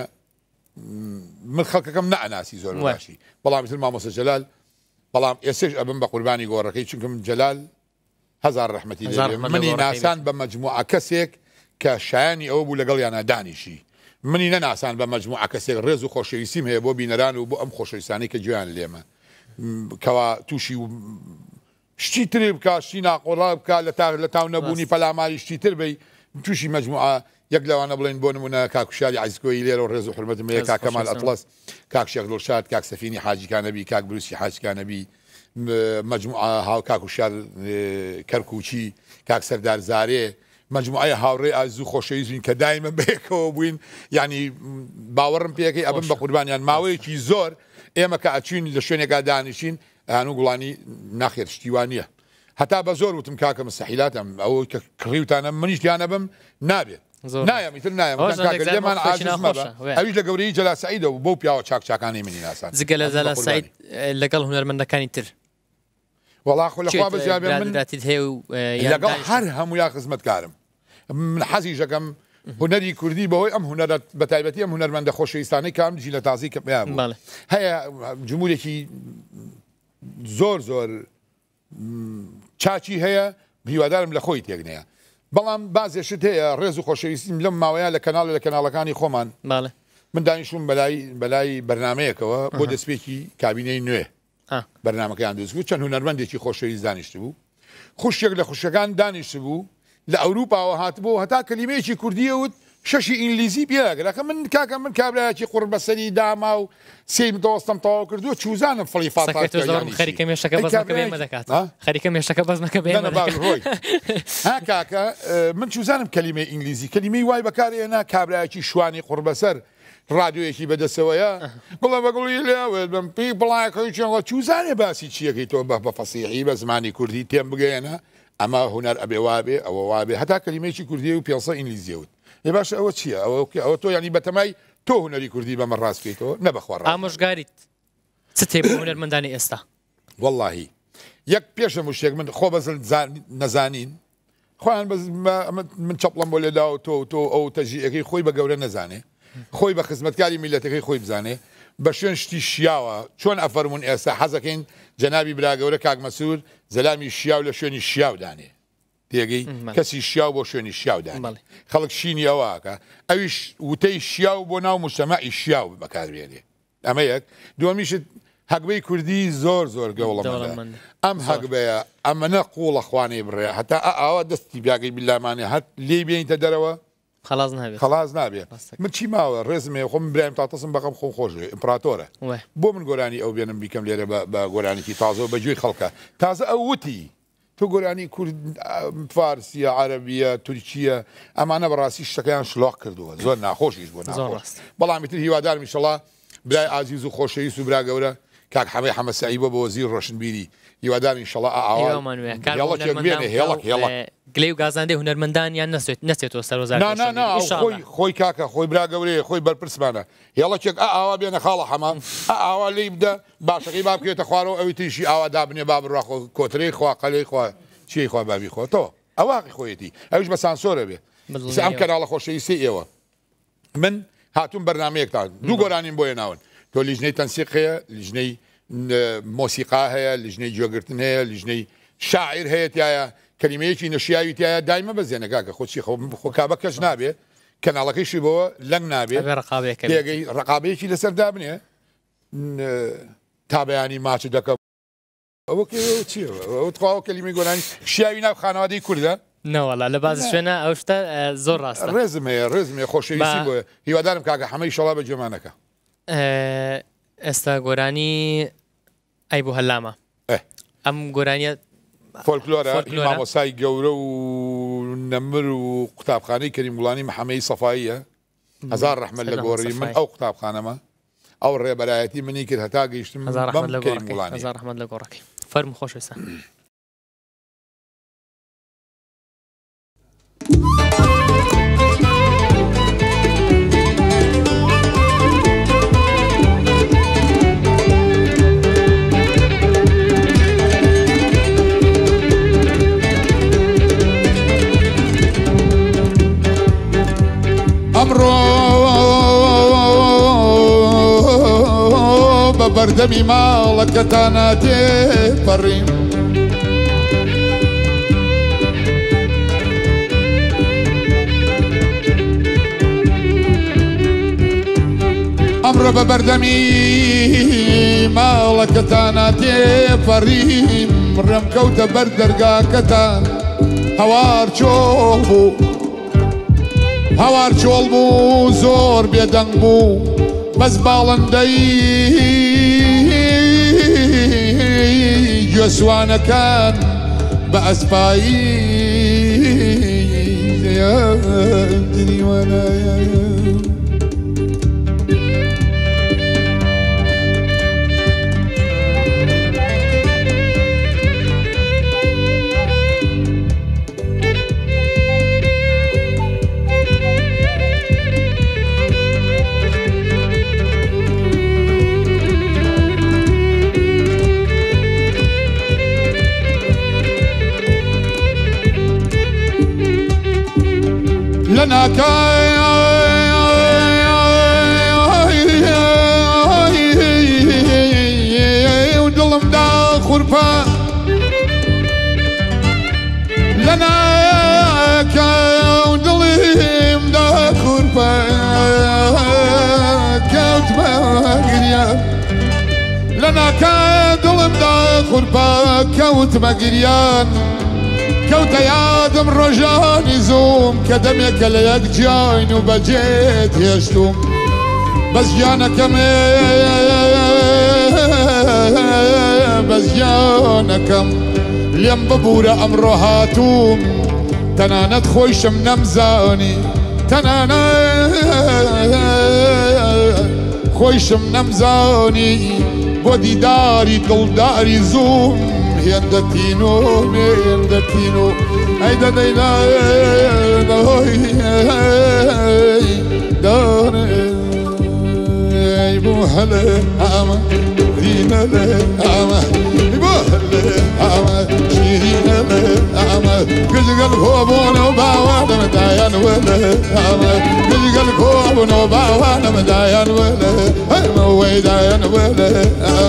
من خەڵکەکەم نەئەناسی زۆر باشی بەڵام تر مامۆستا جەلال بەڵام ئێسش ئەبم بە قوربانی گۆڕەکەی چونکە من جەلال هزار ڕەحمەتی لێ منی ناسان بە مەجموعە کەسێک کە شایانی ئەوە بوو لەگەڵ یانە دانیشی منی نەناسان بە مەجموعە کەسێک ڕێز و خۆشەویستیم هەیە بۆ بینەران و بۆ ئەم خۆشەویستانی کە گویان لێمە کەوا تووشی و شتی ترێ بکە شتی ناقۆڕا بکە لە تاو نەبوونی پەلاماری شتی تر بی تووشی مەجموعە یەک لەوانە بڵێن بۆ نمونە کاکوشاری عیزکۆی لێرە و ڕێز و حرمەتم هەیە کاک کەمال ئەتڵەس کاک شێخ دڵشاد کاک سەفینی حاجیکانەبی کاک بروسی حاجیکانەبی مەجموعە هاو کاکوشار کەرکوچی کاک سەردار زارێ مجموعە هاوڕێ ئازوو خۆشەویستین کە دایمە بەیەکەوە بووین ینی باوەڕم پێەکەی ئەبم بە قوربانیان ماوەیەکی زۆر ئێمە کە ئەچوین لە شوێنێکا دانیشین هەنوو گوڵانی ناخێر شتیوانە هەتا بە زۆر وتم کاکە مستەحیلاتم ئەوە کە کڕیوتانە منیش دیانە بم نابێت نایەمیتر نایم لێمان ئەویش لە گەورەی جەلا سەعیدە و بۆ پیاوە چاکچاکانی منی ناسان جگە لە جەلا سەعید لەگەڵ هونەرمەندەکانی تر وەڵا خۆ لەخوا بەزیابێ من لەگەڵ هەر هەموویا خزمەتکارم من حەزی ژەکەم هونەری کوردی بەهۆی ئەم هونەرە بە تایبەتی ئەم هونەرمەندە خۆشەویستانەی کام جی لە تازی کە پێیان هەیە جمهورێکی زۆر چاچی هەیە هیوادارم لە خۆی تێکنەیە بەڵام بازێشت هەیە ڕێز و خۆشەویستیم لەم ماوەیە لە کەناڵەکانی خۆمان من دانیشتم بەلای بەرنمەیەکەوە بۆ دەستپێکی کابینەی نوێ بەرنمەکەیان دەست بوو چەند هونەرمەندێکی خۆشەویست دانیشت بوو خوشێک لە خوشەکان دانیشت بوو لە ئەوروپاوە هاتبوو هەتا کەلیمەیەکی کوردیە وت شەشی ئینگلیزی پێگرەکە من کاکە من کابراایکی قوڕ بەسەری داما و سێم دۆستم تەواو کردووە چوزانم فڵی خەریکە مێشەکە بەزمەکە دەکات خەریکە مێشەکە بەزمەکە بێ ها کاکە من چوزانم کەلیمەی ئینگلیزی کەلیمەی وای بەکارێنا کابراایکی شوانی قوڕ بەسەر ڕادیۆیەکی بەدەسەوەیە گوڵە بەگوڵی لێوێت بم پێی بڵایەکەی چێڵە چوزانێ باسی چیەکەی تۆ بە فەسیحی بە زمانی کوردی تێم بگەێنە ئەمە هونەر ئەبێ وابێ ئەوە وابێ هەتا کەلیمەیەکی کوردی و پێ ئینگلیزیەوت ێ باش ئەوە چییە ئەوە تۆ ینی بەتەمای تۆ هونەری کوردی بەمە ڕاست بکەیتەوە نەبەخوا ئامۆژگاریت چ تێ هونەرمەندانی ئێستا وەڵاهی یەک پێشە مشتێک من خۆ بەزن نەزانین خۆیان من چەپڵم بۆ لێدا و تۆ ئەو تەژیەکەی خۆی بە گەورە نەزانێ خۆی بە خزمەتکاری میلەتەکەی خۆی بزانێ بە شوێن شتی شیاوە چۆن ئەفەرمونون ئێستا حەزەکەین جەنابی براگەورە کاک مەسوود زەلامی شیاو لە شوێنی شیاو دانێ تێگەی کەسی شیاو بۆ شوێنی شیاو دانێ خەڵک شینی ئەوواکە ئەویش وتەی شیاو بۆ ناو مجتەمەعی شیاو بەکاربێنێ ئەمە یەک دووەمیشت هەگبەی کوردی زۆر گەوڵەمەندە ئەم هەگبەیە ئەمەنە قوڵە خوانەی بڕێ هەتا ئاوا دەستی بیاگەی بیلامانێ هەت لێ بێنیتە دەرەوە خلاص نابێت من چی ماوە ڕێزمێ خۆم برایم تاتەسم بەقەم خۆم خۆشێ ئیمپراتۆرە بۆ من گۆرانی ئەو بێنم بیکەم لێرە بە گۆرانێکی تازەوە بەگوێی خەڵکە تازە ئەو وتی تۆ گۆرانی کورد فارسیە عەرەبیە تورکیە ئەمانە بەڕاستی شتەکەیان شلۆق کردووە زۆر ناخۆشیش بۆ ناخۆش بەڵامی تر هیوادارم ئینشەڵا برای ئازیز و خۆشەویست و برا گەورە کاک حەمەی حەمەسایی بۆ وەزیر ڕۆشنبیری هیوادارم ئینشەڵا گلەی و گازاندەی هونەرمەندانیان نەچێتەوە سەرۆزار خۆی کاکە خۆی برا گەورەیە خۆی بەرپرسمانە هێڵەکێک ئاوا بێنە خاڵە حەما ئاوا لێی بدە باشەکەی با بکرێتە خوارەوە ئەوی تریشی ئاوا دابنێ با بڕوا کۆترەی خوا قەلەی خوا چی خوا بابی خۆتەوە ئەواقی خۆیەتی ئەوش بە سانسۆرە بێ ئەم کەناڵە خۆشەویستی ئێوە من هاتوون بەرنامەیەکتان دوو گۆرانیم بۆیە ناون تۆ لیژنەی تەنسیق هەیە لیژنەی مۆسیقا هەیە لیژنەی گوێگرتن هەیە لیژنەی شاعیر هەیە تایە کەلیمەیەکی نەشیاوی تایە دایمە بەزێنە کاکە خۆچی خۆ کابە کەس نابێ کەناڵەکەیشی بەوە لەنگ نابێت لێگەی ڕقابەیەکی لەسەر دابنێ تا بەیانی ماچ دەکەم ئەوە چیەوە کەلیمەی گۆرانی شیاوی ناو خانەوادەی کوردە نەوەڵا لە باز شوێنە ئەو شتە زۆر ڕاستە ڕێزمێ خۆشەویستی بۆیە هیوادارم کاکە هەمەی شەڵا بە جێمانەکە ئێستا گۆرانی ئەی بوو هەلامە ئەم گۆرانیە فۆلکلۆرە مامۆسای گەورە و نەمر و قوتابخانەی کەریم گوڵانی محەمەدی سەفاییە هەزار ڕەحمەت لە گۆڕی من ئەو قوتابخانەمە ئەو ڕێبەرایەتی منی کرد هەتا گەیشتم بەم کەریم گوڵانی هەزار ڕەحمەت لە گۆڕەکەی فەرمو خۆشەویستان ئەمڕۆ بە بەردەمی ماڵەکەتانە تێپەڕیم ئەمڕۆ بە بەردەمی ماڵەکەتانە تێپەڕیم ڕێمکەوتە بەر دەرگاکەتان هەوار چۆڵ بوو هەوار چۆڵ بوو زۆر بێدەنگ بوو بەس باڵندەی گوێسوانەکان بە ئەسپایی ودڵم دا خوورپە لەناکە دڵیم دا خوورپە کەوتمە گریان لەناکە دڵم دا خوورپە کەوتمە گریان کەوتە یادم ڕۆژانی زوم کە دەمێکە لە یەک جاین و بەجێت هێشتوم بەس گیانەکەمێ بەس گیانەکەم لێم ببوورە ئەمڕۆ هاتووم تەنانەت خۆیشم نەمزانی تەنانەت خۆیشم نەمزانی بۆ دیداری دڵداری زوم هێندەتینۆ هێندەتینۆ ئەی دەدەینا دەی بۆ هەلێ ئامە ڕینە لێ ئامە بۆ هەلێ شيرين قزق الكوبون وباوانا مدايان ولا قزق الكوبون وباوانا مدايان ولا ويدايان ولا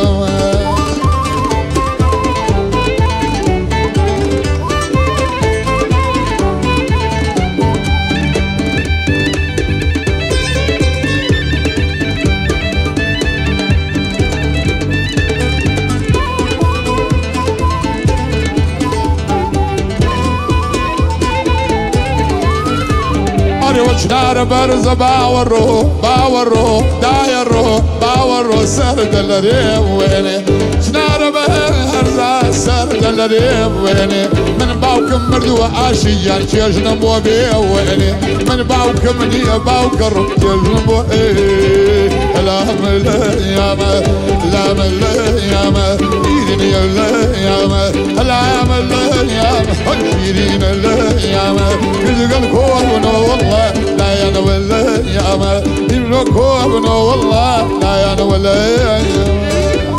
وشنار برز باورو دايرو باورو سرد الريم ويني شنار برز سرد الريم ويني من باوكم مردو عاشيان شيجنا مو بي ويني من باوكم ني باوكر شيجنا مو لا مليامة لا مليامة إيدني اليامة لا مليامة إيدين اليامة كذق الكون والله لا يانا ولا ياما يملكوا ابنه والله لا يانا ولا ياما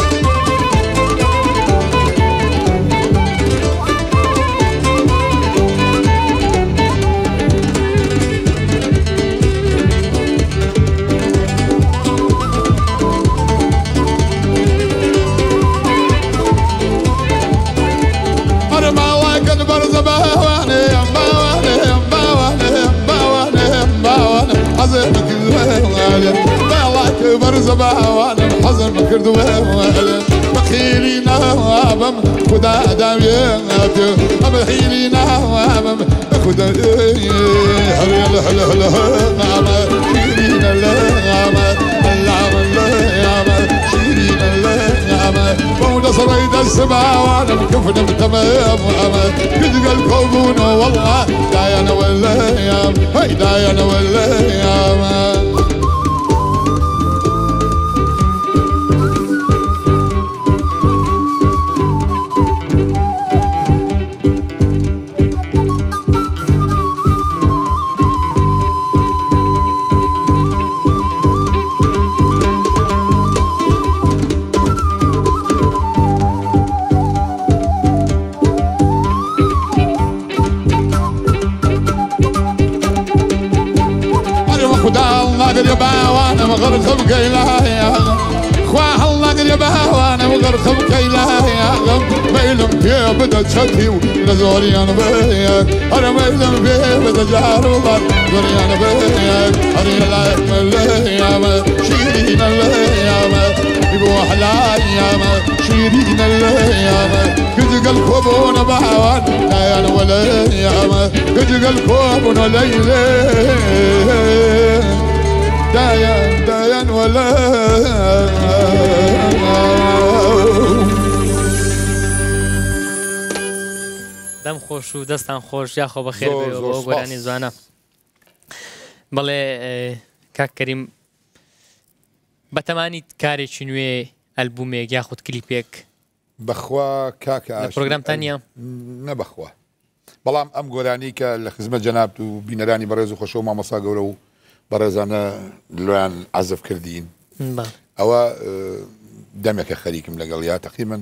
أنا ما واكن برز باواني حزن كردوه بالله برز باوانا حزن كردوه بخيلينا وابم خدا دامياتو بخيلينا وابم خدا هلا هلا هلا نعمة شيرين اللعمة اللعمة اللعمة شيرين اللعمة مولا صريد السبع وانا مكفن بتمام وعمل كذب الكوبون والله دايانا ولا يام هاي دايانا ولا يام قريبا وانا مغرقب كيلايا خواه الله قريبا وانا مغرقب كيلايا ميلم فيه بدا تشتي لزوري انا بيك انا ميلم فيه بدا جاربا زوري انا بيك انا لا يكمل الايام شيرين الايام يبوح الايام شيرين الايام كذق الكوبون باوان لا انا ولا ايام كذق الكوبون ليلي دايان ولا دەم خۆش و دەستان خۆش یاخۆ بەخێر بێ بۆ گۆرانی زوانە بەڵێ کاک کەریم بەتەمانی کارێکی نوێ ئەلبومێک یاخود کلیپێک بەخوا کاکە پرۆگرامتان نییە نەبەخوا بەڵام ئەم گۆرانی کە لە خزمەت جەنابەت و بینەرانی بەڕێز و خۆشەوە مامۆستا گەورە و بەڕێزانە لۆیان عەزف کردین ئەوە دەمێکە خەریکم لەگەڵیا تەقریبەن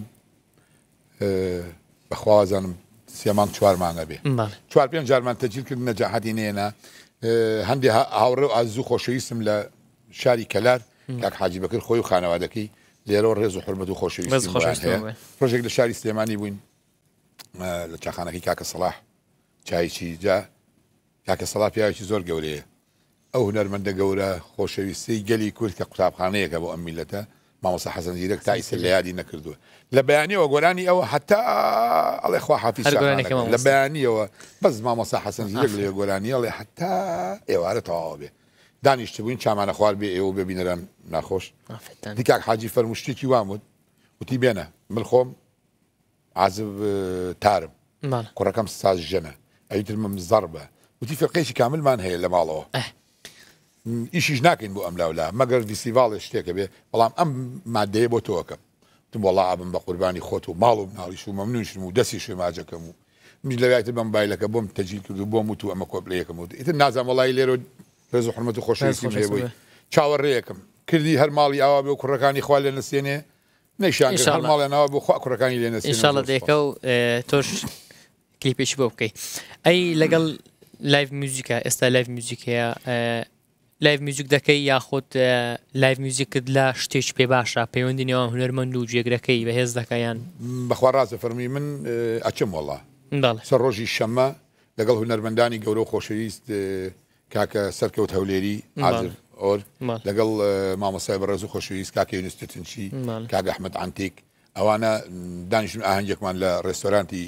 بەخوازانم سێمان 4 مانگە بێ 4-5 جارمان تەجیل کرد نەجاحەتی نێنە هەندێک هاوڕێ و ئازوو خۆشەویستم لە شاری کەلار کاک حاجی بەکر خۆی و خانەوادەکەی لێرەوە ڕێز و حورمەت و خۆشەویستیم هەیە پرۆژێک لە شاری سلێمانی بووین لە چاخانەکەی کاکە سەلاح چایکی جا کاکە سەلاح پیاوێکی زۆر گەورەیە ئەو هونەرمەندە گەورە خۆشەویستی گەلی کورد کە قوتابخانەیەکە بۆ ئەم میلەتە مامۆستا حەسەن زیرەک تا ئیسە لە یادی نەکردووە لە بەیانیەوە گۆرانی ئەوە حتا ئەڵێ خوا حافیز لە بەیانیەوە بەس مامۆستا حەسەن زیرەک لێ گۆرانی ئەڵێ حتا ئێوارە تەواو بێ دانیشت بووین چامانە خوار بێ ئێوە ببینەران ناخۆش دیکاک حاجی فەرموشتێکی وامود وتی بێنە من خۆم عازب تارم کوڕەکەم ساز ژەنە ئەیترمم زەربە وتی فێرقەیەکی کاملمان هەیە لە ماڵەوە ئیشیش ناکەین بۆ ئەم لاولا مەگەر ڤیسیڤاڵێ شتێکە بێ بەڵام ئەم مادەیە بۆ تۆکەم تم وەڵا ئابم بە قوربانی خۆت و ماڵ و مناڵیش و مەمنونشم و دەستی شێماجەکەم و میش لەوایتر بەم بایلەکە بۆم تەجیل کرد و بۆم وتو ئەمە کۆپلەیەکەم وت ئیتر نازانم وەڵای لێرە ڕێز و حورمەت و خۆشەویستیم هەیە بووی چاوەڕێیەکەم کردی هەر ماڵی ئاوا بێ و کوڕەکانی خوا لێ نەسێنێ نەیشان هەڵماڵێنەوە بۆ خوا کوڕەکانی لێ نەسێنەوە ئینشاڵڵا دێکە و تۆش کلیپێکی بۆ بکەیت ئەی لەگەڵ لایڤ میوزیکە ئێستا لایڤ میوزیکەیە لایڤ میوزیک دەکەی یاخود لایڤ میوزیکت لە شتێک پێ باشە پەیوەندی نێوان هونەرمەند و جێگرەکەی بەهێز دەکەیان بەخوا ڕاستە فەرمی من ئەچم وەڵڵا سەر ڕۆژی شەممە لەگەڵ هونەرمەندانی گەورە و خۆشەویست کاکە سەرکەوت هەولێری عازر ئۆر لەگەڵ مامۆسای بەڕێز و خۆشەویست کاکە یونستتنچی کاکە ئەحمەد عەنتیک ئەوانە دانیشتن ئاهەنگێکمان لە ڕێستۆرانتی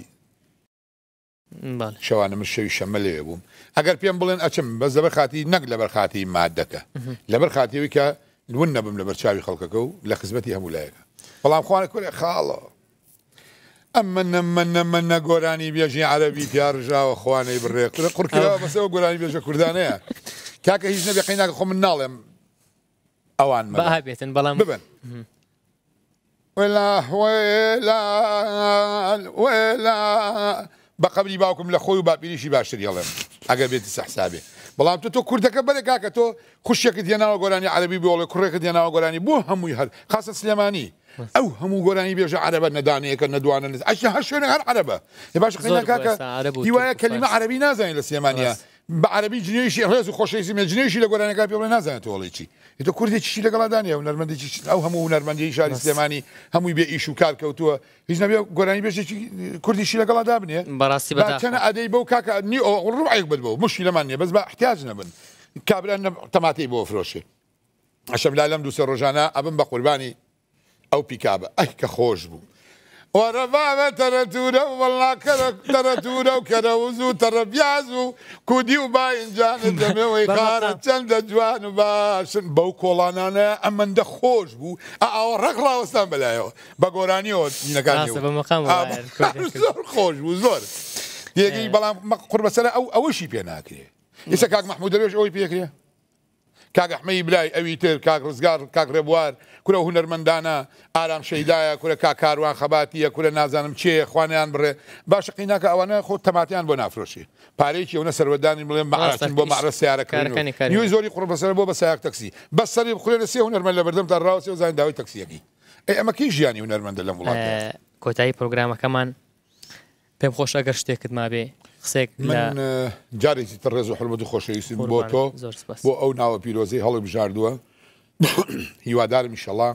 شەوانە من شەوی شەممە لێوێ بووم ئەگەر پێم بڵێن ئەچم بەس لەبەر خاتی نەک لەبەر خاتی مادەکە لەبەر خاتیەوەی کە ون نەبم لەبەر چاوی خەڵکەکە و لە خزمەتی هەموو لایەکە بەڵام خوانە کورێ خاڵە ئەمە گۆرانی بێژی عەرەبی پیاڕژاوە خوانەی بڕێ قورکراوە بەسەوە گۆرانی بێژە کوردانەیە کاکە هیچ نەبێ قەیناکە خۆ من ناڵێم ئەوان بێتن بەڵام ببن وێلا وێلا وێلا بە قەبری باوکم لە خۆی و باپیریشی باشتر هەڵێم ئەگەر بێتی سەحسابێ بەڵام تۆ کوردەکە بەرە کاکە تۆ خوشێکت هێناوە گۆرانی عەرەبی بۆڵێ کوڕێکت هێناوە گۆرانی بۆ هەمووی هەر خاسە سلێمانی ئەو هەموو گۆرانی بێژە عەرەبە نەدانەیەکە نەدوانە ئەشە هەر شوێنە هەر عەرەبە باش قەینا کاکە هیوایە کەلیمە عەرەبی نازانێت لە سلێمانیە بە عەرەبی جنێشی هێز و خۆشەویستی مێجنێشی لە گۆرانەکە پێ بڵێ نازانێت وەڵێکی تۆ کوردێکی لەگەڵادانە هونەرمەندێکی ئەو هەموو هونەرمەندی شاری سلێمانی هەمووی بێ ئیش و کار کەوتووە هیچ نەبێ گۆرانی بێژێکی کوردیشی لەگەڵادا بنێ بەڕاستی چەنە ئەدەی بەو کاکە ڕوعێک بێت بەو مشی لەمان نیە بەس بە احتیاج نەبن کابران تەماتەی بۆ فرۆشێ ئەشەم لا لەم دووسە ڕۆژانە ئەبم بە قوربانی ئەو پیکابە ئەی کە خۆش بوو وەرەبابە تەرەتورە و وەڵا تەرەتورە و کەرەوز و تەرەبیاز و کودی و باینجانت دەمێەوەی خارە چەندە جوان و باشن بەو کۆڵانانە ئەمەندە خۆش بوو ئەوە ڕق ڕاوەستان بەلایەوە بە گۆرانیەوە نینەکانی زۆر خۆش بوو زۆر یەکەی بەڵام قورب بەسەرە ئەوەشی پێ ناکرێ ئێستا کاک مەحموود دەبێش ئەوەی پێکرێ کاک ئەحمەی بلای ئەوی تر کاک ڕزگار کاک ڕێبوار کورە هونەرمەندانە ئارام شەیدایە کورە کاکاروان خەباتیە کورە نازانم چێ خوانیان بڕێ باشە قەیناکە ئەوانە خۆ تەماتیان بۆ نافرۆشێ پارەیەکی ئەوە سەروەدانی بڵێن بەعاچن بۆ مەعرە سیارەکەی یوی زۆری قوڕ بەسەر بۆ بە سایاک تەکسی بەس سەری بخورێ لە سێ هونەرمەند لە بەردەم تا ڕاوسێ و زانین داوای تەکسیەکەی ئەمە کەی ژیانی هونەرمەندە لەم وڵاتە کۆتایی پرۆگرامەکەمان پێم خۆش ئەگەر شتێکت مابێ من جارێکی تر ڕێز و حرمەت و خۆشەویستیم بۆ تۆ بۆ ئەو ناوە پیرۆزەی هەڵی بژاردووە هیوادارم ئینشەڵڵا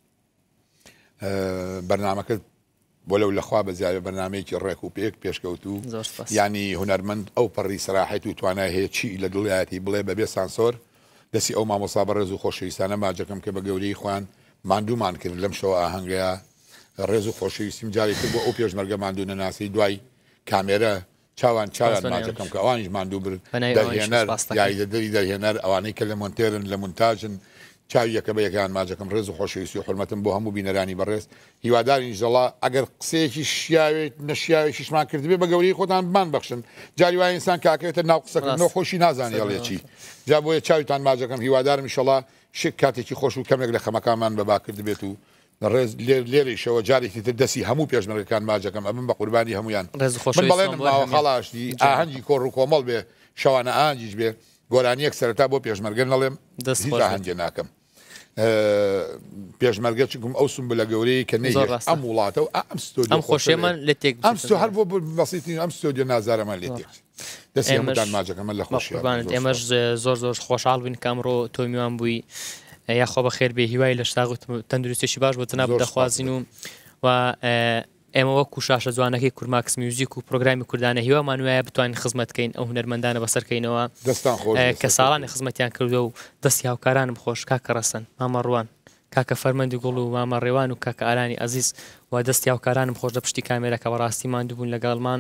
بەرنامەکەت بۆ لەو لەخوا بە زیادە بەرنامەیەکی ڕێک و پێک پێشکەوت و ینی هونەرمەند ئەو پەڕی سەراحەت و توانای هەیە چی لە دڵایەتی بڵێ بەبێ سانسۆر دەستی ئەو مامۆستا بەڕێز و خۆشەویستانە ماجەکەم کە بە گەورەی خۆیان ماندوومان کرد لەم شەوە ئاهەنگەیە ڕێز و خۆشەویستیم جارێکی بۆ ئەو پێشمەرگە ماندوو نەناسی دوای کامێرە چاوان ماجەکەم کە ئەوانیش ماندوو برد دەهێنەر یاریدەدەری دەهێنەر ئەوانەی کە لە مۆنتێرن لە مونتاژن چاوی یەکە بە یەکیان ماجەکەم ڕێز و خۆشەویستی و حورمەتم بۆ هەموو بینەرانی بەڕێز هیواداری ئینشەڵڵا ئەگەر قسەیەکی شیاوێت نەشیاوێکیشمان کردبێ بە گەورەی خۆتان بمان بەخشن جاری وای ئینسان کاکەوێتە ناو قسەکردنەوە خۆشی نازانێ هەڵێکی جا بۆیە چاویتان ماجەکەم هیوادارم ئینشەڵڵا شک کاتێکی خۆش و کەمێک لە خەمەکانمان بەبا کردبێت و ڕێز لێرەیشەوە جارێکی تر دەستی هەموو پێشمەرگەکان ماجەکەم ئەبم بە قوربانی هەمویان من بەڵێنم ماوە خەڵاشتی ئاهەنگی کۆڕ و کۆمەڵ بێ شەوانە ئاهەنگیش بێ گۆرانیەک سەرەتا بۆ پێشمەرگە نەڵێم هیچ ئاهەنگێ ناکەم پێشمەرگە چکم ئەو سمبل لە گەورەی کە نەیە ئەم وڵاتە و ئەم خۆشێمان لە تێک ئەم هەر بۆ بەسیتی ئەم ستۆدیۆ نازارەمان لێ تێک دەستی هەمووتان ماجەکەمە لە خۆشییان ئێمەش زۆر خۆشحاڵ بووین کامڕۆ تۆ میوان بووی یاخۆ بە خێر بێ هیوای لە شتاغ تەندروستێکی باش بۆ تەناب دەخوازیین و ئێمە وەکو شاشە جوانەکەی کورماکس میوزیک و پرۆگرامی کوردانە هیوامان وایە بتوانین خزمەتکەین ئەو هونەرمەندانە بەسەرکەینەوە کە ساڵانی خزمەتیان کردو و دەستی هاوکارانم خۆش کاکە ڕەسەن مامە ڕوان کاکە فەرمەندی گوڵ و مامە ڕێوان و کاکە ئالانی عەزیز و دەستی هاوکارانم خۆش لە پشتی کامێرەکە بەڕاستی ماندوو بوون لەگەڵمان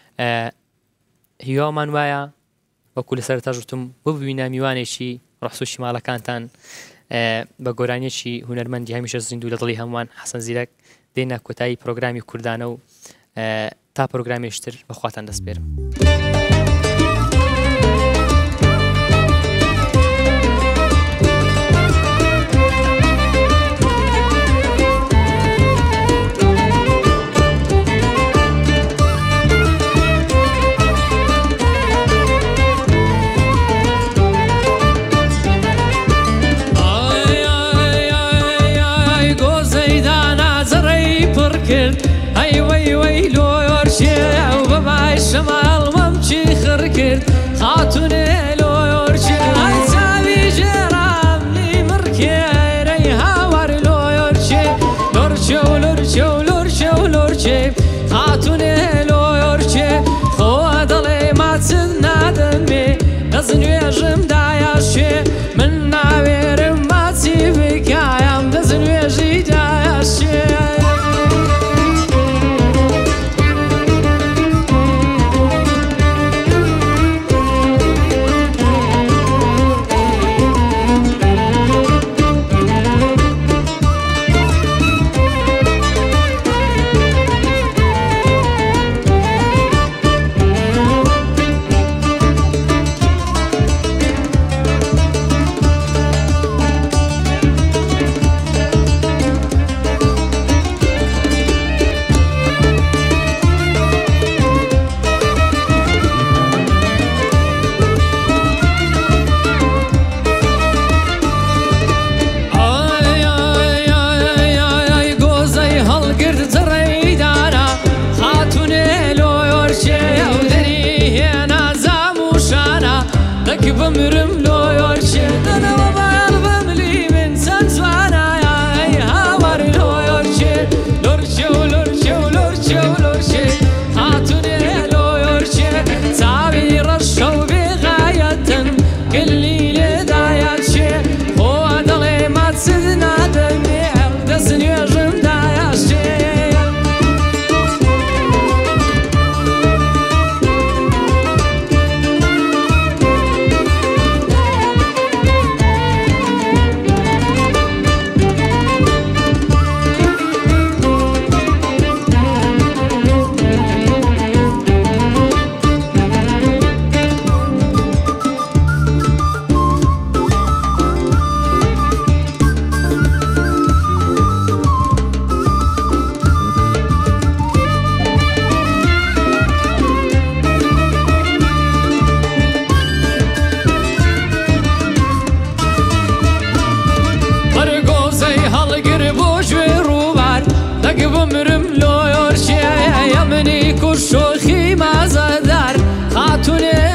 هیوامان وایە وەکو لە سەرەتا ژوتم ببووینە میوانێکی ڕەحسوشی ماڵەکانتان بە گۆرانیەکی هونەرمەندی هەمیشە زیندوو لە دڵی هەمووان حەسەن زیرەک دێنە کۆتایی پرۆگرامی کوردانە و تا پرۆگرامێشتر بەخواتان دەسپێرم. چی خڕ کرد خاتونێ لۆیۆرچێ ئەی چاوی ژێرامنی مڕکێرەی هاوار لۆیۆرچێ لۆرچێ و لۆرچێ و لۆرچێ و لۆرچێ خاتونێ لۆیۆرچێ خۆ دەڵێ ماچت نادەمێ دەست نوێژم دایاشێ من ناوێرم ماچی بکایم دەست نوێژی دایاشێ بمرم لۆیۆرچێ دەنەوە بەیاڵ بەملی من چەند جوانایە ئەی هاوار لۆیۆرچێ لۆرچێ و لۆرچێ و لۆرچێ و لۆرچێ هاتونێ لۆیۆرچێ چاوی ڕەشە و بێغایەتن گلی لێدایەچێ خۆ دەڵێ ماچت نادەمێ دەست نوێژم دایاشێ بمرم لۆیۆرچێ ئەمنی کوشۆخی مازەدار خاتونێ